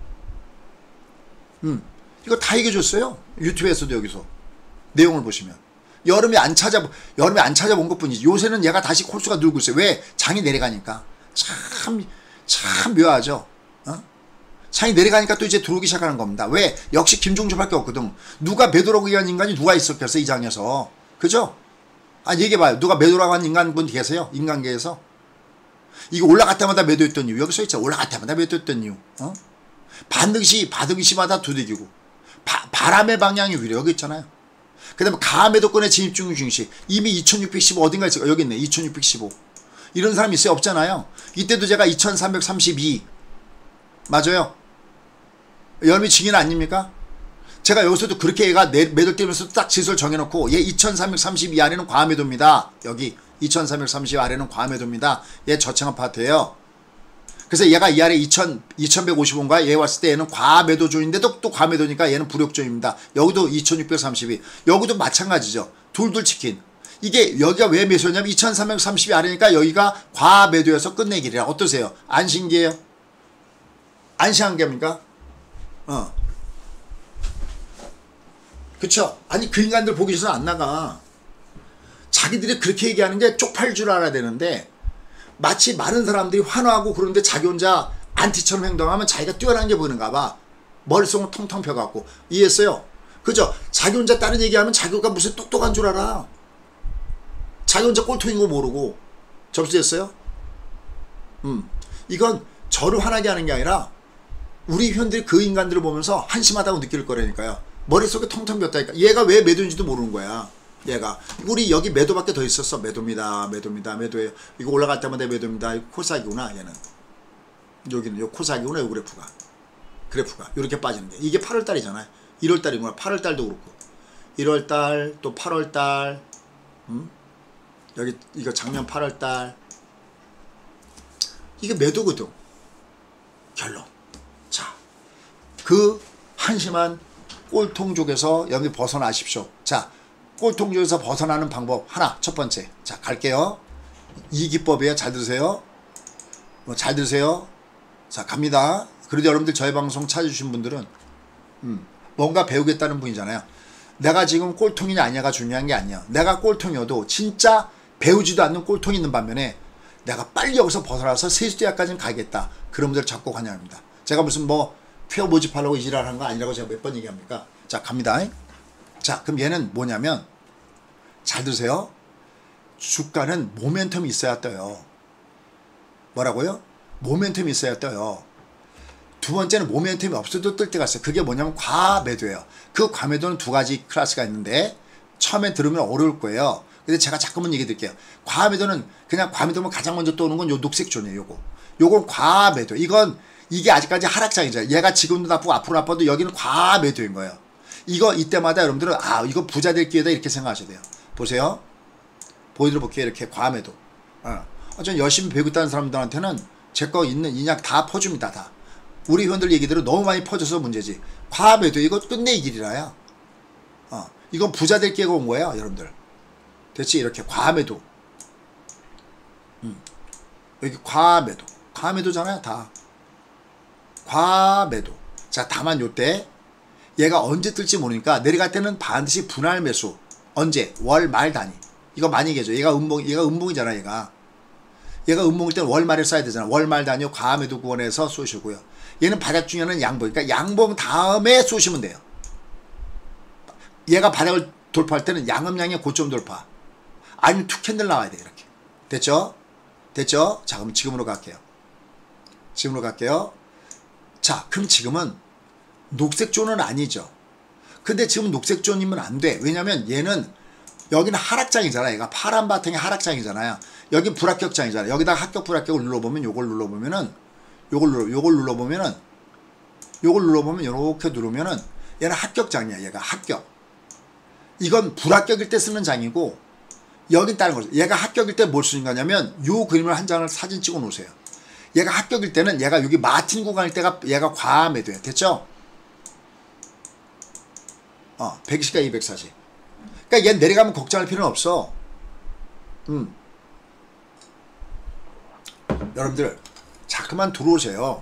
이거 다 얘기해줬어요. 유튜브에서도 여기서. 내용을 보시면. 여름에 안 찾아본 것 뿐이지. 요새는 얘가 다시 콜수가 늘고 있어요. 왜? 장이 내려가니까. 참 묘하죠. 장이 내려가니까 또 이제 들어오기 시작하는 겁니다. 왜? 역시 김종주밖에 없거든. 누가 매도라고 얘기한 인간이 누가 있었겠어 이 장에서. 그죠? 얘기해봐요. 누가 매도라고 한 인간분 계세요? 인간계에서. 이거 올라갈 때마다 매도했던 이유. 여기 써있죠. 올라갈 때마다 매도했던 이유. 바등시마다 두들기고. 바람의 방향이 위로 여기 있잖아요. 그 다음에 가매도권의 진입 중시. 이미 2615 어딘가에 있어요. 여기 있네. 2615. 이런 사람이 있어요? 없잖아요. 이때도 제가 2332. 맞아요. 여름이 증인 아닙니까? 제가 여기서도 그렇게 얘가 매도 때면서 딱 지수를 정해놓고 얘 2332 아래는 과매도입니다. 여기 2330 아래는 과매도입니다. 얘 저층 아파트예요. 그래서 얘가 이 아래 2155인가 얘 왔을 때 얘는 과매도존인데도 또 과매도니까 얘는 불욕존입니다. 여기도 2632. 여기도 마찬가지죠. 둘둘 치킨. 이게 여기가 왜 매수였냐면 2330이 아래니까 여기가 과매도여서 끝내기라. 어떠세요? 안 신기해요? 안 신기합니까? 그쵸? 아니 그 인간들 보기 싫어서 안 나가. 자기들이 그렇게 얘기하는 게 쪽팔 줄 알아야 되는데 마치 많은 사람들이 환호하고 그러는데 자기 혼자 안티처럼 행동하면 자기가 뛰어난 게 보이는가 봐. 머릿속은 텅텅 펴갖고. 이해했어요? 그죠? 자기 혼자 다른 얘기하면 자기가 무슨 똑똑한 줄 알아. 자기 혼자 꼴통인 거 모르고. 접수됐어요? 이건 저를 화나게 하는 게 아니라 우리 현들이 그 인간들을 보면서 한심하다고 느낄 거라니까요. 머릿속에 텅텅 비었다니까. 얘가 왜 매도인지도 모르는 거야. 얘가. 우리 여기 매도밖에 더 있었어. 매도입니다. 매도예요. 이거 올라갈 때마다 매도입니다. 이거 코사기구나 얘는. 여기는 요 코사기구나 요 그래프가 요렇게 빠지는 게. 이게 8월달이잖아요. 1월달이구나. 8월달도 그렇고 1월달 또 8월달 여기 이거 작년 8월달 이게 매도거든. 결론. 자, 그 한심한 꼴통족에서 여기 벗어나십시오. 자, 꼴통족에서 벗어나는 방법 하나. 첫 번째. 자, 갈게요. 이 기법이에요. 잘 들으세요. 잘 들으세요. 자, 갑니다. 그래도 여러분들 저희 방송 찾아주신 분들은 뭔가 배우겠다는 분이잖아요. 내가 지금 꼴통이냐 아니냐가 중요한 게 아니야. 내가 꼴통이어도 진짜 배우지도 않는 꼴통이 있는 반면에 내가 빨리 여기서 벗어나서 세수대학까지는 가겠다. 그런 분들 자꾸 환영합니다. 제가 무슨 뭐 표 모집하려고 일하는 거 아니라고 제가 몇 번 얘기합니까? 자, 갑니다. 자, 그럼 얘는 뭐냐면, 잘 들으세요. 주가는 모멘텀이 있어야 떠요. 뭐라고요? 모멘텀이 있어야 떠요. 두 번째는 모멘텀이 없어도 뜰 때가 있어요. 그게 뭐냐면 과매도예요. 그 과매도는 두 가지 클래스가 있는데 처음에 들으면 어려울 거예요. 근데 제가 자꾸만 얘기 드릴게요. 과매도는 그냥 과매도면 가장 먼저 떠오는 건 요 녹색존이에요. 요건 과매도. 이게 아직까지 하락장이죠. 얘가 지금도 나쁘고 앞으로 나빠도 여기는 과매도인 거예요. 이때마다 여러분들은 이거 부자 될 기회다 이렇게 생각하셔야 돼요. 보세요. 보여드려볼게요. 이렇게 과매도. 전 열심히 배우고 있다는 사람들한테는 제 거 있는 인약 다 퍼줍니다. 다. 우리 회원들 얘기대로 너무 많이 퍼져서 문제지. 과매도 이거 끝내 길이라야. 이건 부자 될 기회가 온 거예요. 여러분들. 됐지? 이렇게 과매도. 여기 과매도. 과매도잖아요. 다. 과매도. 자, 다만 요때 얘가 언제 뜰지 모르니까 내려갈 때는 반드시 분할 매수. 언제? 월 말 단위. 이거 많이 얘기해줘. 얘가 음봉이잖아. 얘가 음봉일 때는 월 말에 써야 되잖아. 월 말 단위 과매도 구간에서 쏘시고요. 얘는 바닥 중에는 양봉. 그러니까 양봉 다음에 쏘시면 돼요. 얘가 바닥을 돌파할 때는 양음양의 고점 돌파. 아니면 투 캔들 나와야 돼. 이렇게. 됐죠? 됐죠? 자, 그럼 지금으로 갈게요. 자, 그럼 지금은 녹색존은 아니죠. 근데 지금 녹색존이면 안 돼. 왜냐면 얘는 여기는 하락장이잖아. 얘가 파란 바탕의 하락장이잖아요. 여기 불합격장이잖아. 여기다가 합격 불합격을 눌러보면 요걸 눌러보면 이렇게 누르면은 얘는 합격장이야. 얘가 합격. 이건 불합격일 때 쓰는 장이고 여긴 다른 거죠. 얘가 합격일 때 뭘 쓰는 거냐면 요 그림을 한 장을 사진 찍어 놓으세요. 얘가 합격일 때는 얘가 여기 마틴 구간일 때가 얘가 과매도야. 됐죠? 120과 240. 그러니까 얘 내려가면 걱정할 필요는 없어. 여러분들 자, 그만 들어오세요.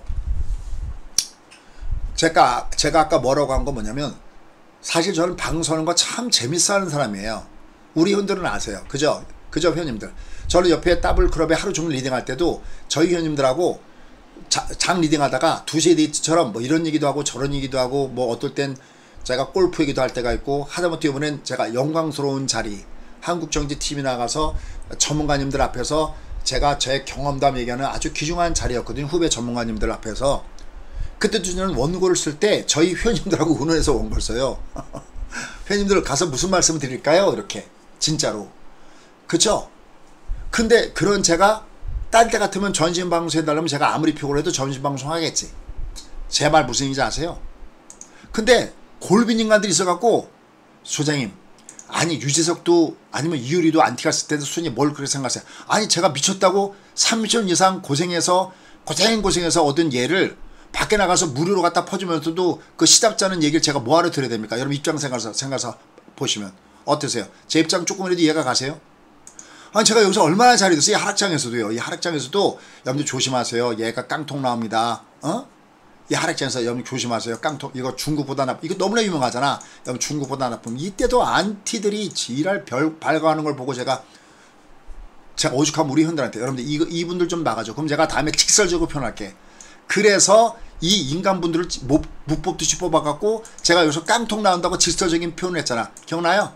제가 아까 뭐라고 한 거 뭐냐면 사실 저는 방송하는 거 참 재밌어 하는 사람이에요. 우리 회원들은 아세요. 그죠 회원님들. 저는 옆에 더블클럽에 하루 종일 리딩할 때도 저희 회원님들하고 장 리딩하다가 2시에 데이트처럼 뭐 이런 얘기도 하고 저런 얘기도 하고 뭐 어떨 땐 제가 골프 얘기도 할 때가 있고 하다못해 이번엔 제가 영광스러운 자리 한국정치TV 나가서 전문가님들 앞에서 제가 제 경험담 얘기하는 아주 귀중한 자리였거든요. 후배 전문가님들 앞에서. 그때도 저는 원고를 쓸 때 저희 회원님들하고 의논해서 원고를 써요. 회원님들 가서 무슨 말씀 드릴까요? 이렇게 진짜로. 그쵸? 근데 그런 제가 딴 때 같으면 전신방송 해달라면 제가 아무리 피곤해도 전신방송 하겠지. 제 말 무슨 얘기인지 아세요? 근데 골빈 인간들이 있어갖고 소장님 아니 유재석도 아니면 이효리도 안티 갔을 때도 순위 뭘 그렇게 생각하세요? 아니 제가 미쳤다고 3년 이상 고생해서 얻은 얘를 밖에 나가서 무료로 갖다 퍼주면서도 그 시답자는 얘기를 제가 뭐하러 들어야 됩니까? 여러분 입장 생각해서 보시면 어떠세요? 제 입장 조금이라도 이해가 가세요? 아니 제가 여기서 얼마나 잘해줬어요. 이 하락장에서도요. 이 하락장에서도 여러분들 조심하세요. 얘가 깡통 나옵니다. 이 하락장에서 여러분 조심하세요. 깡통 이거 중국보다 나쁜 이거 너무나 유명하잖아. 여러분 중국보다 나쁜 이때도 안티들이 지랄 발광하는 걸 보고 제가 오죽하면 우리 현들한테 여러분들 이분들 좀 나가죠. 그럼 제가 다음에 직설적으로 표현할게. 그래서 이 인간분들을 못 뽑듯이 뽑아갖고 제가 여기서 깡통 나온다고 직설적인 표현을 했잖아. 기억나요?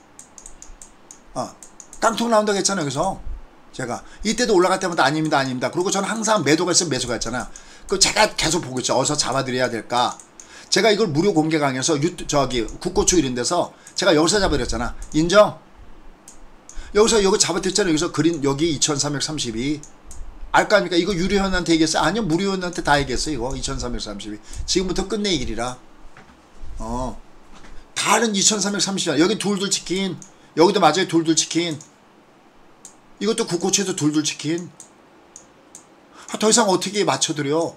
깡통 나온다고 했잖아. 여기서 제가 이때도 올라갈 때마다 아닙니다. 그리고 저는 항상 매도가 있으면 매수가 있잖아. 그 제가 계속 보고 있죠. 어디서 잡아드려야 될까. 제가 이걸 무료 공개 강의에서 국고추 이런 데서 제가 여기서 잡아드렸잖아. 인정? 여기 잡아드렸잖아. 여기서 그린 여기 2332 알거 아닙니까? 이거 유료회원한테 얘기했어? 아니요, 무료회원한테 다 얘기했어. 이거 2332 지금부터 끝내기 길이라. 다른 2330 여기 둘둘 치킨. 여기도 맞아요. 둘둘 치킨. 이것도 국고추에도 둘둘 치킨. 더 이상 어떻게 맞춰드려.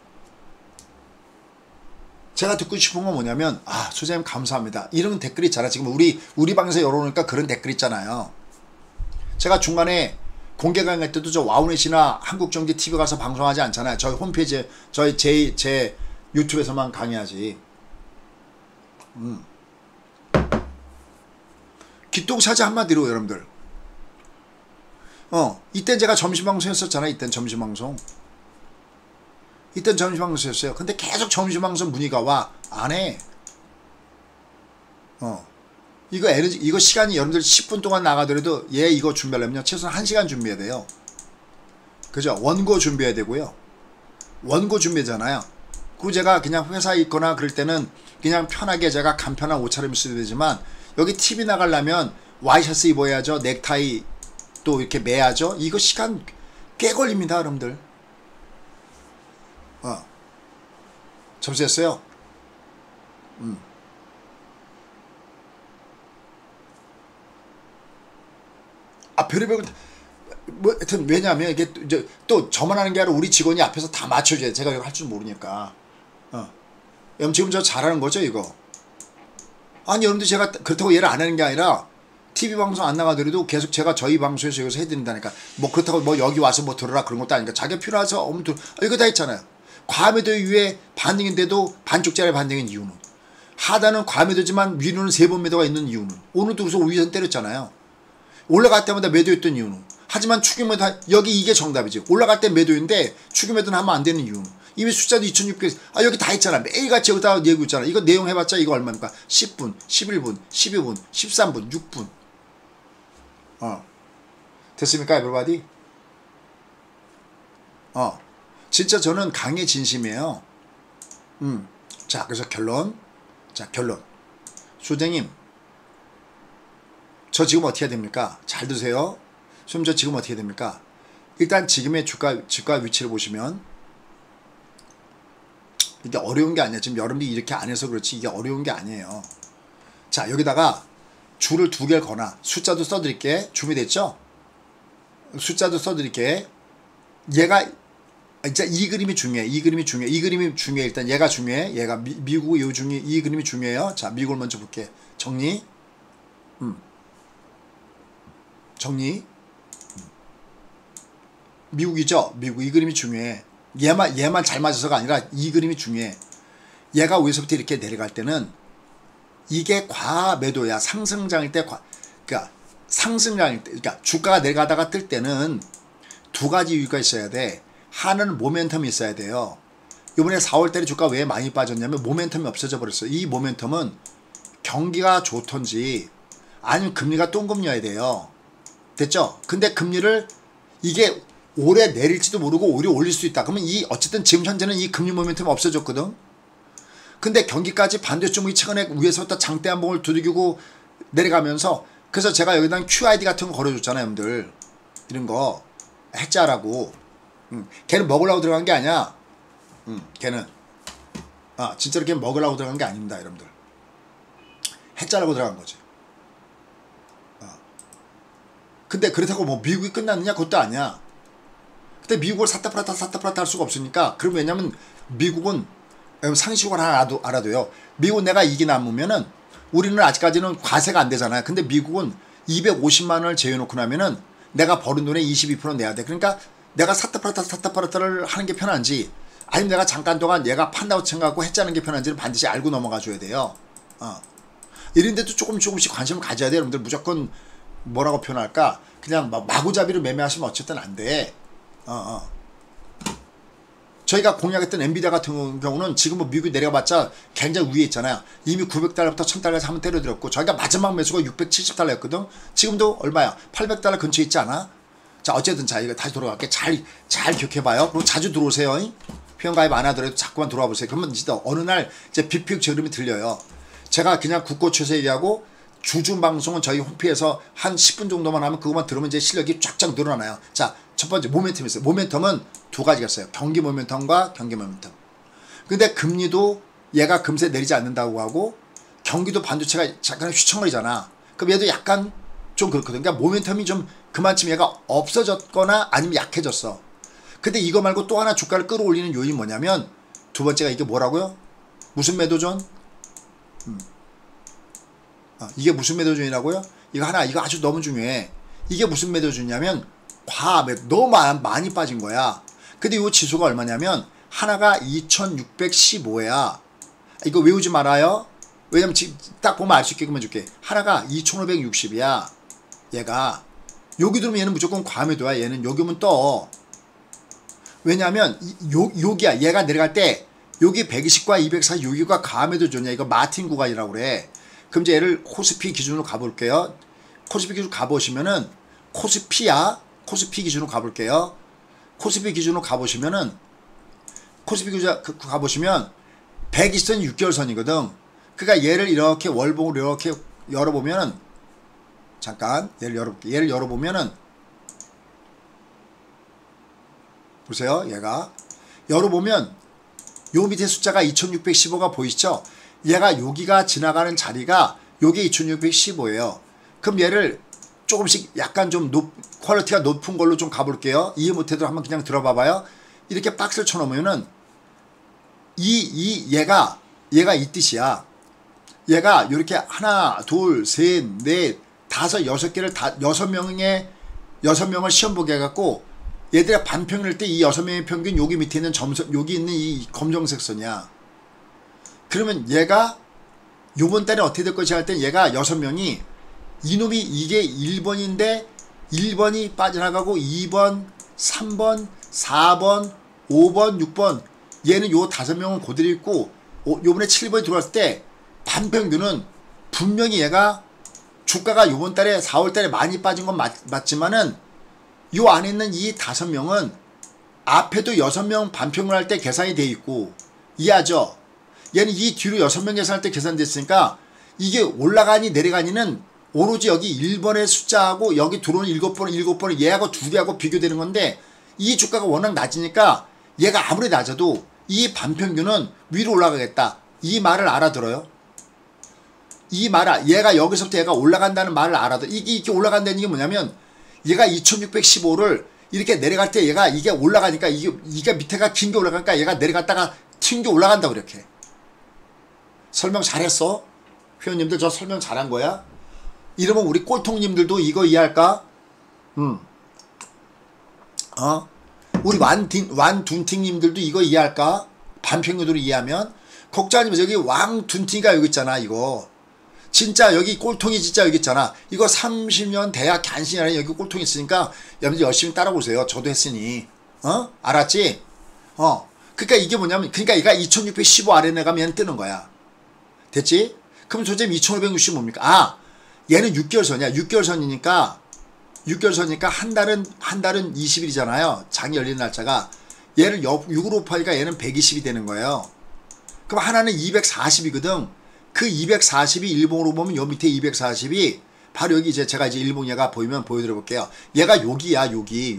제가 듣고 싶은 건 뭐냐면 소장님 감사합니다. 이런 댓글 있잖아. 지금 우리 방에서 열어놓으니까 그런 댓글 있잖아요. 제가 중간에 공개 강의할 때도 저 와우넷이나 한국정치TV 가서 방송하지 않잖아요. 저희 홈페이지에 제 유튜브에서만 강의하지. 기똥차지 한마디로 여러분들. 이땐 제가 점심방송 했었잖아요. 이땐 점심방송. 이땐 점심방송였어요. 근데 계속 점심방송 문의가 와. 안 해. 이거 에너지, 이거 시간이 여러분들 10분 동안 나가더라도 얘 이거 준비하려면 최소한 1시간 준비해야 돼요. 그죠? 원고 준비해야 되고요. 원고 준비잖아요. 그 제가 그냥 회사에 있거나 그럴 때는 그냥 편하게 제가 간편한 옷차림 써도 되지만 여기 TV 나가려면 와이셔츠 입어야죠. 넥타이 또 이렇게 매야죠. 이거 시간 꽤 걸립니다, 여러분들. 접수했어요. 별의별 뭐 하여튼 왜냐하면 이게 이제 또 저만 하는 게 아니라 우리 직원이 앞에서 다 맞춰줘야 제가 이거 할 줄 모르니까. 여러분 지금 저 잘하는 거죠 이거? 아니 여러분들 제가 그렇다고 얘를 안 하는 게 아니라 TV 방송 안 나가더라도 계속 제가 저희 방송에서 여기서 해드린다니까. 뭐 그렇다고 뭐 여기 와서 뭐 들어라 그런 것도 아니니까. 자기가 필요해서 오면 이거 다 있잖아요. 과매도 위에 반등인데도 반쪽짜리 반등인 이유는, 하단은 과매도지만 위로는 3번 매도가 있는 이유는, 오늘도 그래서 위에서 때렸잖아요. 올라갈 때마다 매도했던 이유는, 하지만 추격 매도 여기 이게 정답이지. 올라갈 때 매도인데 추격 매도는 하면 안 되는 이유는, 이미 숫자도 2600 여기 다 있잖아. 매일같이 여기다 얘기고 있잖아. 이거 내용 해봤자 이거 얼마입니까? 10분 11분 12분 13분 6분. 됐습니까 에브리바디? 진짜 저는 강의 진심이에요. 자 그래서 결론. 자 결론. 소장님 저 지금 어떻게 해야 됩니까? 잘 드세요. 좀 저 지금 어떻게 해야 됩니까? 일단 지금의 주가 위치를 보시면 이게 어려운 게 아니야. 지금 여러분들이 이렇게 안 해서 그렇지 이게 어려운 게 아니에요. 자 여기다가 줄을 2개를 거나 숫자도 써드릴게. 준비됐죠? 숫자도 써드릴게. 얘가 진짜 이 그림이 중요해. 이 그림이 중요해. 일단 얘가 중요해. 얘가 미국 요 중에 이 그림이 중요해요. 자 미국을 먼저 볼게. 정리. 정리. 미국이죠. 미국 이 그림이 중요해. 얘만 잘 맞아서가 아니라 이 그림이 중요해. 얘가 위에서부터 이렇게 내려갈 때는 이게 과매도야. 상승장일 때 그러니까 상승장일 때, 그러니까 주가가 내려가다가 뜰 때는 2가지 이유가 있어야 돼. 하나는 모멘텀이 있어야 돼요. 이번에 4월달에 주가 왜 많이 빠졌냐면 모멘텀이 없어져 버렸어요. 이 모멘텀은 경기가 좋던지 아니면 금리가 똥금리여야 돼요. 됐죠? 근데 금리를 이게 올해 내릴지도 모르고 오히려 올릴 수 있다. 그러면 이 어쨌든 지금 현재는 이 금리 모멘텀이 없어졌거든. 근데 경기까지 반대쪽이 최근에 위에서부터 장대 한봉을 두들기고 내려가면서, 그래서 제가 여기다 QID 같은 거 걸어줬잖아요, 여러분들. 이런 거 해자라고. 걔는 먹으려고 들어간 게 아니야. 걔는 진짜로 걔는 먹으려고 들어간 게 아닙니다, 여러분들. 해자라고 들어간 거지. 근데 그렇다고 뭐 미국이 끝났느냐? 그것도 아니야. 근데 미국을 샀다 팔았다 할 수가 없으니까. 그럼 왜냐면 미국은 상식으로 하나 알아둬요. 미국 내가 이게 남으면은 우리는 아직까지는 과세가 안 되잖아요. 근데 미국은 250만 원을 제외놓고 나면은 내가 버는 돈의 22% 내야 돼. 그러니까 내가 샀다 팔았다를 하는 게 편한지, 아니면 내가 잠깐 동안 얘가 판다고 생각하고 했자는 게 편한지는 반드시 알고 넘어가 줘야 돼요. 이런데도 조금씩 관심을 가져야 돼요. 여러분들 무조건 뭐라고 표현할까? 그냥 마구잡이로 매매하시면 어쨌든 안 돼. 저희가 공략했던 엔비디아 같은 경우는 지금 뭐 미국이 내려봤자 굉장히 위에 있잖아요. 이미 900달러부터 1000달러에서 한번 때려들었고, 저희가 마지막 매수가 670달러였거든. 지금도 얼마야? 800달러 근처에 있지 않아? 자 어쨌든 자 이거 다시 돌아갈게. 잘 기억해봐요. 그리고 자주 들어오세요. 회원가입 안 하더라도 자꾸만 들어와 보세요. 그러면 진짜 어느 날 이제 빅픽 저름이 들려요. 제가 그냥 국고초세 얘기하고 주중 방송은 저희 홈페이지에서 한 10분 정도만 하면 그것만 들으면 이제 실력이 쫙쫙 늘어나요. 자, 첫 번째 모멘텀이 있어요. 모멘텀은 2가지가 있어요. 경기 모멘텀과 경기 모멘텀. 근데 금리도 얘가 금세 내리지 않는다고 하고, 경기도 반도체가 잠깐 휘청거리잖아. 그럼 얘도 약간 좀 그렇거든. 그러니까 모멘텀이 좀 그만큼 얘가 없어졌거나 아니면 약해졌어. 근데 이거 말고 또 하나 주가를 끌어올리는 요인이 뭐냐면, 두 번째가 이게 뭐라고요? 무슨 매도존? 이게 무슨 매도존이라고요? 이거 아주 너무 중요해. 이게 무슨 매도존이냐면 과매도. 너무 많이 빠진 거야. 근데 이 지수가 얼마냐면 하나가 2615야. 이거 외우지 말아요. 왜냐면 지금 딱 보면 알 수 있게끔 해줄게. 하나가 2560이야. 얘가 여기 들으면 얘는 무조건 과매도야. 얘는 여기 오면 떠. 왜냐하면 여기야. 얘가 내려갈 때 여기 120과 240 여기가 감에도 좋냐. 이거 마틴 구간이라고 그래. 그럼 이제 얘를 코스피 기준으로 가볼게요. 코스피 기준으로 가보시면은 코스피야. 코스피 기준으로 가볼게요. 코스피 기준으로 가보시면은 코스피 기준 가보시면 120선 6개월선이거든. 그러니까 얘를 이렇게 월봉으로 이렇게 열어보면은 잠깐 얘를 열어볼게. 얘를 열어보면은 보세요. 얘가 열어보면 요 밑에 숫자가 2615가 보이시죠? 얘가 여기가 지나가는 자리가 요게 2615예요. 그럼 얘를 조금씩 약간 좀 퀄리티가 높은 걸로 좀 가볼게요. 이해 못해도 한번 그냥 들어봐봐요. 이렇게 박스를 쳐놓으면은 얘가 이 뜻이야. 얘가 이렇게 하나, 둘, 셋, 넷, 다섯, 여섯 개를 여섯 명을 시험 보게 해갖고 얘들의 반평일 때 이 6명의 평균 여기 밑에 있는 점선 여기 있는 이 검정색 선이야. 그러면 얘가 요번 달에 어떻게 될 것이 할 때 얘가 6명이 이놈이 이게 1번인데 1번이 빠져나가고 2번, 3번, 4번, 5번, 6번 얘는 요 5명은 그대로 있고 요번에 7번이 들어왔을 때 반평균은 분명히 얘가 주가가 요번 달에 4월 달에 많이 빠진 건 맞지만은 요 안에 있는 이 5명은 앞에도 6명 반평을 할 때 계산이 돼 있고 이해하죠? 얘는 이 뒤로 6명 계산할 때 계산됐으니까 이게 올라가니 내려가니는 오로지 여기 1번의 숫자하고 여기 들어오는 7번은 얘하고 2개하고 비교되는 건데 이 주가가 워낙 낮으니까 얘가 아무리 낮아도 이 반평균은 위로 올라가겠다. 이 말을 알아들어요? 이 말을 얘가 여기서부터 얘가 올라간다는 말을 알아들어. 이게 이렇게 올라간다는 게 뭐냐면 얘가 2615를 이렇게 내려갈 때 얘가 이게 올라가니까 이게 밑에가 긴 게 올라가니까 얘가 내려갔다가 튕겨 올라간다고 이렇게. 설명 잘했어? 회원님들 저 설명 잘한 거야? 이러면 우리 꼴통님들도 이거 이해할까? 우리 완둔팅님들도 이거 이해할까? 반평균으로 이해하면? 걱정하지 마. 여기 왕둔팅이가 여기 있잖아 이거. 진짜 여기 꼴통이 진짜 여기 있잖아. 이거 30년 대학 간신이라는 여기 꼴통이 있으니까 여러분들 열심히 따라보세요. 저도 했으니. 알았지? 그러니까 이게 뭐냐면 그러니까 얘가 2615 아래 내가면 얘는 뜨는 거야. 됐지? 그럼 도대체 2560 뭡니까? 얘는 6개월선이야. 6개월선이니까 한 달은 20일이잖아요. 장이 열리는 날짜가. 얘를 6으로 곱하니까 얘는 120이 되는 거예요. 그럼 하나는 240이거든. 그 240이 일봉으로 보면 요 밑에 240이 바로 여기 이제 제가 이제 일봉 얘가 보이면 보여드려 볼게요. 얘가 여기야. 여기.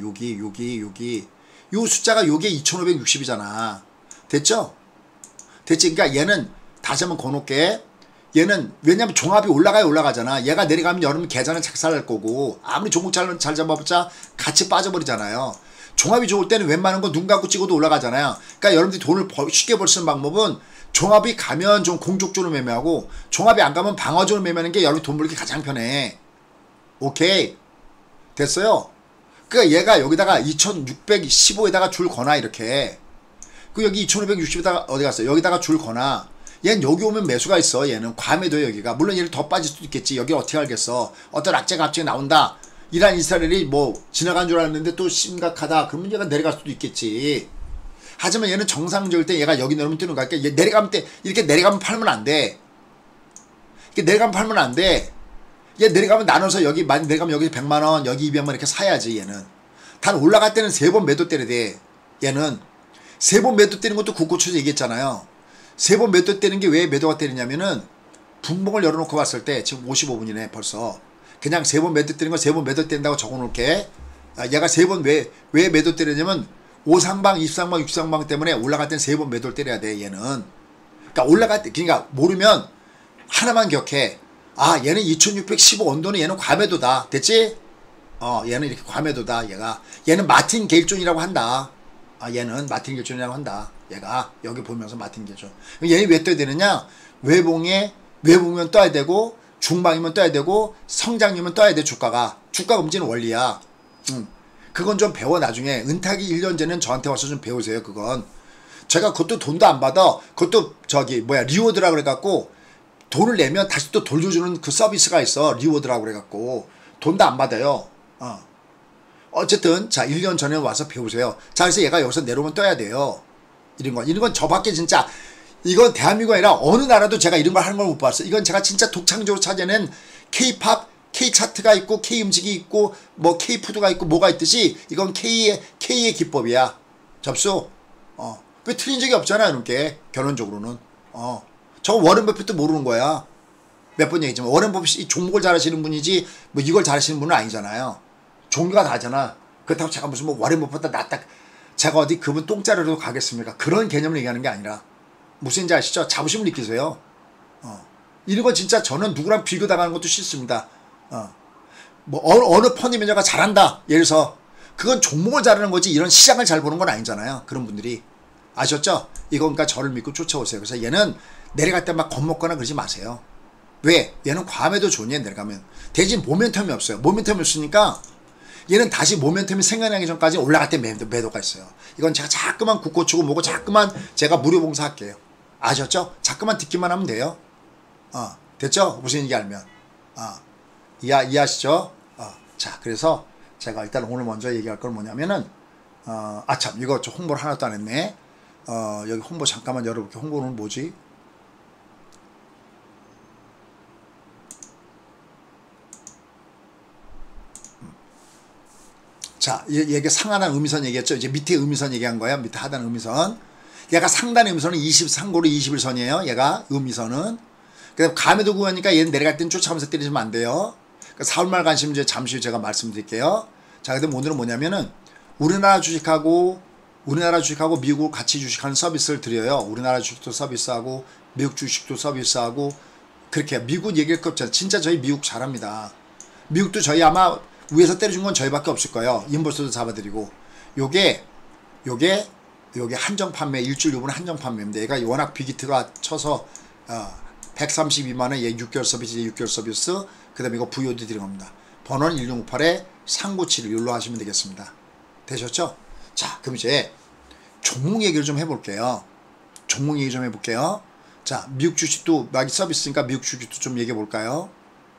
요 숫자가 요게 2560이잖아. 됐죠? 됐지? 그러니까 얘는 다시 한번 거놓게. 얘는 왜냐면 종합이 올라가잖아. 얘가 내려가면 여러분 계산은 착살할 거고 아무리 종목 잘 잡아봤자 같이 빠져버리잖아요. 종합이 좋을 때는 웬만한 거 눈 감고 찍어도 올라가잖아요. 그러니까 여러분들이 돈을 쉽게 벌 수 있는 방법은 종합이 가면 좀 공족주로 매매하고 종합이 안 가면 방어주로 매매하는 게 여러분이 돈 벌기 가장 편해. 오케이? 됐어요? 그러니까 얘가 여기다가 2615에다가 줄 거나 이렇게 그 여기 2560에다가 어디 갔어? 여기다가 줄 거나 얘는 여기 오면 매수가 있어. 얘는 과매도에 여기가. 물론 얘를 더 빠질 수도 있겠지. 여기 어떻게 알겠어. 어떤 악재가 갑자기 나온다. 이란 이스라엘이 뭐 지나간 줄 알았는데 또 심각하다. 그러면 얘가 내려갈 수도 있겠지. 하지만 얘는 정상적일 때 얘가 여기 내려오면 뜨는 거야. 그러니까 얘 내려가면 때 이렇게 내려가면 팔면 안 돼. 이렇게 내려가면 팔면 안 돼. 얘 내려가면 나눠서 여기 많이 내려가면 여기 100만원 여기 200만원 이렇게 사야지 얘는. 단 올라갈 때는 3번 매도 때려야 돼. 얘는 3번 매도 때리는 것도 국고초에서 얘기했잖아요. 3번 매도 때리는 게 왜 매도가 때리냐면은 분봉을 열어놓고 봤을 때 지금 55분이네 벌써. 그냥 3번 매도 때리는 거 3번 매도 때린다고 적어놓을게. 얘가 3번 왜 매도 때리냐면 5상방, 2상방, 6상방 때문에 올라갈 땐 3번 매도를 때려야 돼 얘는. 그러니까 올라갈 때 그러니까 모르면 하나만 기억해. 얘는 2615 언더는 얘는 과매도다. 됐지? 얘는 이렇게 과매도다. 얘는 마틴 게일존이라고 한다. 얘는 마틴 게일존이라고 한다. 얘가 여기 보면서 마틴 게일존. 얘는 왜 떠야 되느냐? 외봉이면 떠야 되고 중방이면 떠야 되고 성장이면 떠야 돼. 주가 움직이는 원리야. 그건 좀 배워. 나중에 은퇴하기 1년 전에는 저한테 와서 좀 배우세요. 그건 제가 그것도 돈도 안 받아. 그것도 리워드라 그래갖고 돈을 내면 다시 또 돌려주는 그 서비스가 있어. 리워드라고 그래갖고 돈도 안 받아요. 어쨌든 자 1년 전에 와서 배우세요. 자 그래서 얘가 여기서 내려오면 떠야 돼요. 이런 건 저밖에 진짜 이건 대한민국이 아니라 어느 나라도 제가 이런 걸 하는 걸 못 봤어요. 이건 제가 진짜 독창적으로 찾아낸 K-팝, K-차트가 있고 K-음식이 있고 뭐 K-푸드가 있고 뭐가 있듯이 이건 K의 기법이야. 접수. 왜 틀린 적이 없잖아요. 이렇게 결론적으로는. 저 워렌 버핏도 모르는 거야. 몇 번 얘기했지만 워렌 버핏이 종목을 잘하시는 분이지 뭐 이걸 잘하시는 분은 아니잖아요. 종류가 다잖아. 그렇다고 제가 무슨 뭐 워렌 버핏보다 낫다. 제가 어디 그분 똥자리로 가겠습니까? 그런 개념을 얘기하는 게 아니라 무슨지 아시죠? 자부심을 느끼세요. 이런 거 진짜 저는 누구랑 비교당하는 것도 싫습니다. 뭐 어느 펀드 매니저가 잘한다. 예를 들어서 그건 종목을 잘하는 거지 이런 시장을 잘 보는 건 아니잖아요. 그런 분들이. 아셨죠? 이거 그러니까 저를 믿고 쫓아오세요. 그래서 얘는 내려갈 때 막 겁먹거나 그러지 마세요. 왜? 얘는 과매도 좋냐 내려가면. 대신 모멘텀이 없어요. 모멘텀이 없으니까 얘는 다시 모멘텀이 생겨나기 전까지 올라갈 때 매도가 있어요. 이건 제가 자꾸만 국 고치고 뭐고 자꾸만 제가 무료 봉사할게요. 아셨죠? 자꾸만 듣기만 하면 돼요. 됐죠? 무슨 얘기 알면. 이해하시죠? 자, 그래서 제가 일단 오늘 먼저 얘기할 건 뭐냐면은, 참, 이거 좀 홍보를 하나도 안 했네. 여기 홍보 잠깐만 열어볼게요. 홍보는 뭐지? 자, 얘기 상하단 의미선 얘기했죠. 이제 밑에 의미선 얘기한 거야. 밑에 하단 의미선. 얘가 상단 의미선은 23고로 21선이에요. 얘가 의미선은. 그다음 감에도 구하니까 얘는 내려갈 때는 쫓아가면서 때리시면 안 돼요. 그러니까 4월 말 관심 이제 잠시 후 제가 말씀드릴게요. 자, 그다음 오늘은 뭐냐면은 우리나라 주식하고 미국 같이 주식하는 서비스를 드려요. 우리나라 주식도 서비스하고 미국 주식도 서비스하고 그렇게 미국 얘기할 거 없잖아요. 진짜 저희 미국 잘합니다. 미국도 저희 아마 위에서 때려준 건 저희밖에 없을 거예요. 인보스도 잡아드리고 요게 한정 판매 일주일 요번 한정 판매인데 얘가 워낙 빅히트가 쳐서 132만원 얘 6개월 서비스 6개월 서비스 그 다음에 이거 VOD 드린 겁니다. 번호는 1658-3971 일로 하시면 되겠습니다. 되셨죠? 자 그럼 이제 종목 얘기를 좀 해볼게요. 자 미국 주식도 막 서비스니까 미국 주식도 좀 얘기해 볼까요?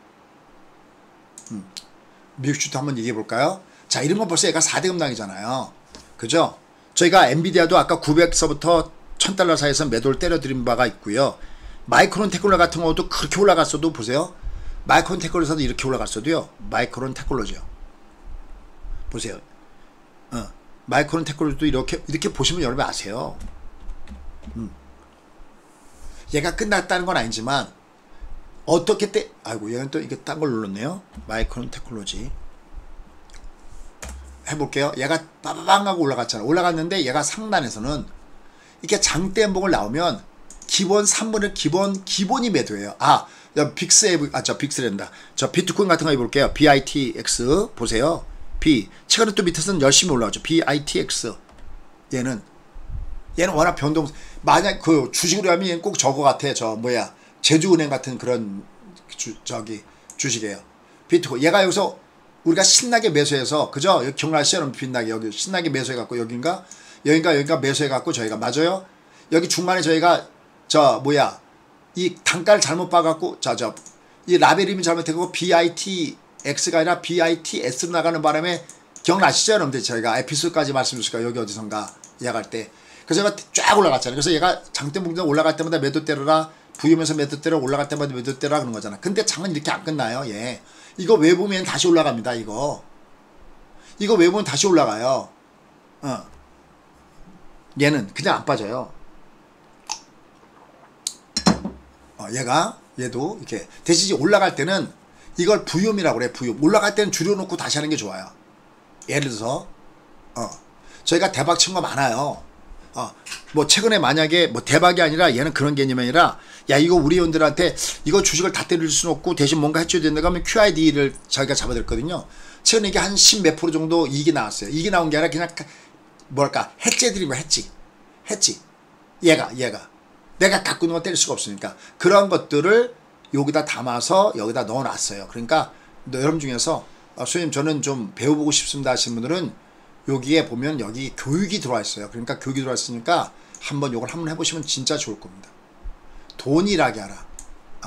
미국 주식도 한번 얘기해 볼까요? 자 이런 거 벌써 얘가 4대 급락이잖아요. 그죠? 저희가 엔비디아도 아까 900서부터 $1000 사이에서 매도를 때려드린 바가 있고요. 마이크론 테크놀로지 같은 것도 그렇게 올라갔어도 보세요. 마이크론 테크놀로지도 이렇게 올라갔어도요. 마이크론 테크놀로지요. 보세요. 마이크론 테크놀로지도 이렇게 보시면 여러분 아세요. 얘가 끝났다는 건 아니지만 어떻게 아이고 얘는 또 이게 딴 걸 눌렀네요. 마이크론 테크놀로지 해볼게요. 얘가 빠바방 하고 올라갔잖아. 올라갔는데 얘가 상단에서는 이렇게 장대목을 나오면 기본 3분의 기본이 매도예요. 빅스랜다. 저 비트코인 같은 거 해볼게요. BITX 보세요. 최근에 또 밑에서는 열심히 올라오죠. BITX 얘는 워낙 변동 만약 그 주식으로 하면 얘는 꼭 저거 같아. 제주은행 같은 그런 주식이에요. 비트코인 얘가 여기서 우리가 신나게 매수해서 그죠? 여기 기억나시죠? 여러분 빛나게 여기 신나게 매수해갖고 여긴가 매수해갖고 저희가 맞아요. 여기 중간에 저희가 이 단가를 잘못 봐갖고 이 라벨 이름이 잘못되고 BITX가 아니라 BITS로 나가는 바람에 기억나시죠? 여러분들 저희가 에피소드까지 말씀드렸을까요? 여기 어디선가 예약할 때. 그래서 얘가 쫙 올라갔잖아요. 그래서 얘가 장대목장 올라갈 때마다 매도 때려라. 부위면서 매도 때려 올라갈 때마다 매도 때려라 그런 거잖아. 근데 장은 이렇게 안 끝나요. 예. 이거 외보면 다시 올라갑니다. 이거 외보면 다시 올라가요. 얘는 그냥 안 빠져요. 얘도 이렇게 대신 올라갈 때는 이걸 부욤이라고 그래. 부욤. 올라갈 때는 줄여놓고 다시 하는 게 좋아요. 예를 들어서 저희가 대박 친 거 많아요. 뭐 최근에 만약에 뭐 대박이 아니라 얘는 그런 개념이 아니라 야 이거 우리 회원들한테 이거 주식을 다 때릴 수는 없고 대신 뭔가 해줘야 된다고 하면 QID를 저희가 잡아드렸거든요. 최근에 이게 한 10몇 % 정도 이익이 나왔어요. 이익이 나온 게 아니라 그냥 뭐랄까 해지해드린 거 해지 얘가 내가 갖고 있는 거 때릴 수가 없으니까 그런 것들을 여기다 담아서 여기다 넣어놨어요. 그러니까 여러분 중에서 선생님 저는 좀 배워보고 싶습니다 하시는 분들은 여기에 보면 여기 교육이 들어와 있어요. 그러니까 교육이 들어와 있으니까 한번 요걸 한번 해보시면 진짜 좋을 겁니다. 돈이라게 하라.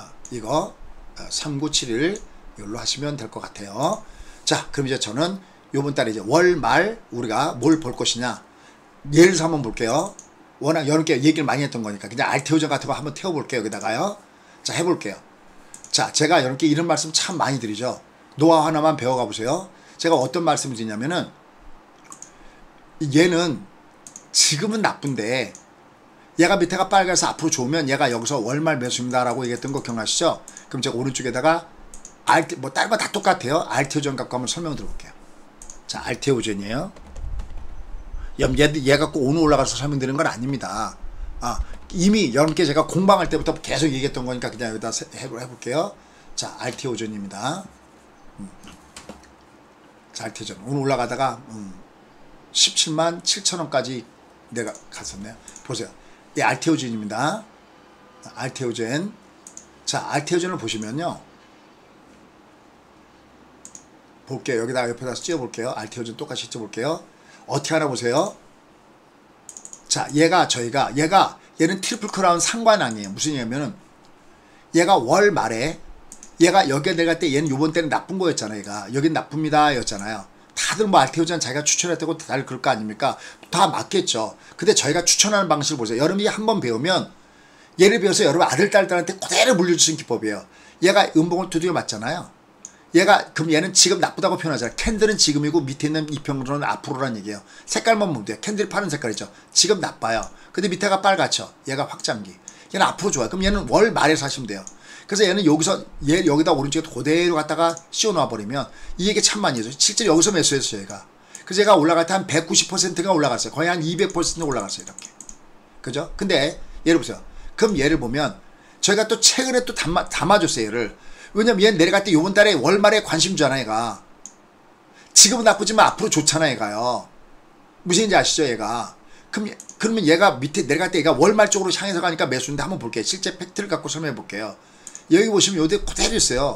이거 3971 이걸로 하시면 될 것 같아요. 자 그럼 이제 저는 요번 달에 이제 월말 우리가 뭘 볼 것이냐. 예를 들어서 한번 볼게요. 워낙 여러분께 얘기를 많이 했던 거니까 그냥 알테오전 같은 거 한번 태워볼게요. 여기다가요. 자, 해볼게요. 자, 제가 여러분께 이런 말씀 참 많이 드리죠. 노하우 하나만 배워가 보세요. 제가 어떤 말씀을 드리냐면은 얘는 지금은 나쁜데 얘가 밑에가 빨개서 앞으로 좋으면 얘가 여기서 월말 매수입니다 라고 얘기했던 거 기억나시죠? 그럼 제가 오른쪽에다가 뭐 다른 거 다 똑같아요. 알테오전 갖고 한번 설명 들어볼게요. 자, 알테오전이에요. 얘 갖고 오늘 올라가서 설명드리는 건 아닙니다. 이미 여러분께 제가 공방할 때부터 계속 얘기했던 거니까 그냥 여기다 해볼게요. 자, 알테오전입니다. 자, 알테오전 오늘 올라가다가 17만 7천원까지 내가 갔었네요. 보세요. 이 알테오전입니다. 알테오전. 자, 알테오전을 보시면요. 볼게요. 여기다 옆에다 찍어볼게요. 알테오전 똑같이 찍어볼게요. 어떻게 하나 보세요. 자, 얘는 트리플 크라운 상관왕이에요. 무슨 얘기냐면은 얘가 월 말에 얘가 여기에 내려갈 때 얘는 요번 때는 나쁜 거였잖아요. 얘가 여긴 나쁩니다 였잖아요. 다들 뭐 알테오전 자기가 추천했다고 다들 그럴 거 아닙니까? 다 맞겠죠. 근데 저희가 추천하는 방식을 보세요. 여러분이 한번 배우면 예를 들어서 여러분 아들 딸들한테 그대로 물려주신 기법이에요. 얘가 음봉을 두드려 맞잖아요. 그럼 얘는 지금 나쁘다고 표현하잖아요. 캔들은 지금이고 밑에 있는 이평으로는 앞으로란 얘기예요. 색깔만 보면 돼요. 캔들이 파란 색깔이죠. 지금 나빠요. 근데 밑에가 빨갛죠. 얘가 확장기. 얘는 앞으로 좋아요. 그럼 얘는 월 말에 사시면 돼요. 그래서 얘는 여기다 오른쪽에 그대로 갖다가 씌워 놔버리면 이 얘기 참 많이 해줘. 실제 여기서 매수했어요. 얘가. 그래서 얘가 올라갈 때 한 190%가 올라갔어요. 거의 한 200% 올라갔어요. 이렇게. 그죠? 근데 얘를 보세요. 그럼 얘를 보면 저희가 또 최근에 또 담아줬어요. 얘를. 왜냐면 얘는 내려갈 때 요번 달에 월말에 관심주잖아. 얘가. 지금은 나쁘지만 앞으로 좋잖아. 얘가요. 무슨 얘기인지 아시죠? 얘가. 그러면 얘가 밑에 내려갈 때 얘가 월말 쪽으로 향해서 가니까 매수인데 한번 볼게요. 실제 팩트를 갖고 설명해 볼게요. 여기 보시면 요대 그대로 있어요.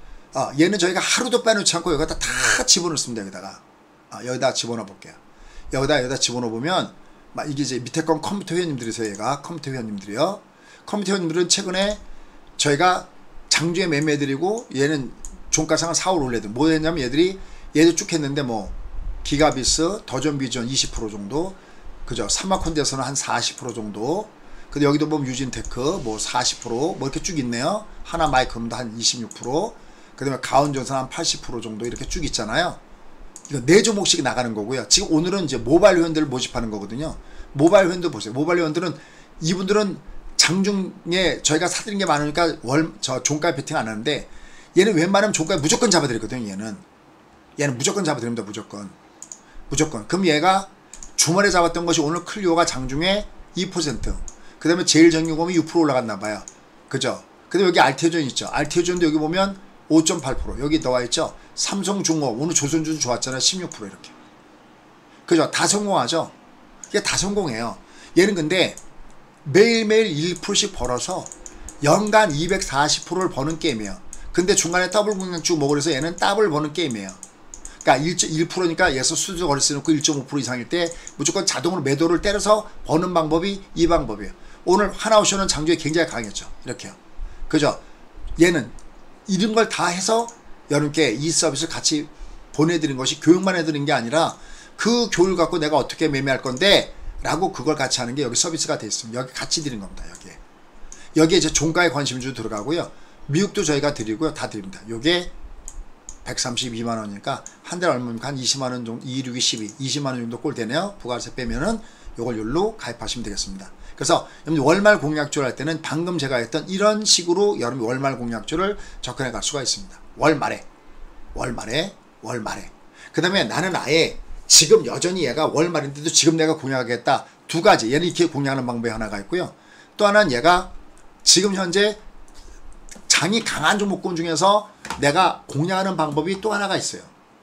얘는 저희가 하루도 빼놓지 않고 여기다 다 집어넣습니다. 여기다가. 여기다 집어넣어 볼게요. 여기다 집어넣어 보면 이게 이제 밑에 건 컴퓨터 회원님들이세요. 얘가 컴퓨터 회원님들이요. 컴퓨터 회원님들은 최근에 저희가 장주에 매매해드리고 얘는 종가상을 4월 올려도 뭐 했냐면 얘도 쭉 했는데 뭐 기가비스, 더전비전 20% 정도, 그죠? 사마콘대에서는 한 40% 정도. 근데 여기도 보면 유진테크 뭐 40% 뭐 이렇게 쭉 있네요. 하나마이크론도 한 26%, 그 다음에 가온전선 한 80% 정도 이렇게 쭉 있잖아요. 이거 4종목씩 나가는 거고요. 지금 오늘은 이제 모바일 회원들을 모집하는 거거든요. 모바일 회원들 보세요. 모바일 회원들은 이분들은 장중에 저희가 사드린 게 많으니까 종가에 베팅 안 하는데 얘는 웬만하면 종가에 무조건 잡아드리거든요. 얘는 무조건 잡아드립니다. 무조건. 그럼 얘가 주말에 잡았던 것이 오늘 클리오가 장중에 2%, 그 다음에 제일정유공이 6% 올라갔나봐요. 그죠? 근데 여기 알테오전 있죠. 알테오전도 여기 보면 5.8%, 여기 나와있죠. 삼성중공업 오늘 조선주도 좋았잖아요. 16% 이렇게. 그죠? 다 성공하죠. 이게 다 성공해요. 얘는 근데 매일매일 1%씩 벌어서 연간 240%를 버는 게임이에요. 근데 중간에 더블 공략주 뭐 그래서 얘는 더블 버는 게임이에요. 그러니까 1%니까 얘서 수주 거리 쓰놓고 1.5% 이상일 때 무조건 자동으로 매도를 때려서 버는 방법이 이 방법이에요. 오늘 하나오션은 장주에 굉장히 강했죠. 이렇게요. 그죠? 얘는 이런 걸 다 해서 여러분께 이 서비스를 같이 보내드린 것이 교육만 해드린 게 아니라 그 교육을 갖고 내가 어떻게 매매할 건데 라고 그걸 같이 하는 게 여기 서비스가 되어 있습니다. 여기 같이 드린 겁니다. 여기에 이제 종가에 관심주 들어가고요. 미국도 저희가 드리고요. 다 드립니다. 요게 132만원이니까 한 달 얼마입니까? 한 20만원 정도, 2, 6, 12, 20만원 정도 꼴 되네요. 부가세 빼면은 요걸 율로 가입하시면 되겠습니다. 그래서 여러분 월말 공략주를 할 때는 방금 제가 했던 이런 식으로 여러분 월말 공략주를 접근해 갈 수가 있습니다. 월말에. 그 다음에 나는 아예 지금 여전히 얘가 월말인데도 지금 내가 공략하겠다. 두 가지. 얘는 이렇게 공략하는 방법이 하나가 있고요. 또 하나는 얘가 지금 현재 장이 강한 종목군 중에서 내가 공략하는 방법이 또 하나가 있어요.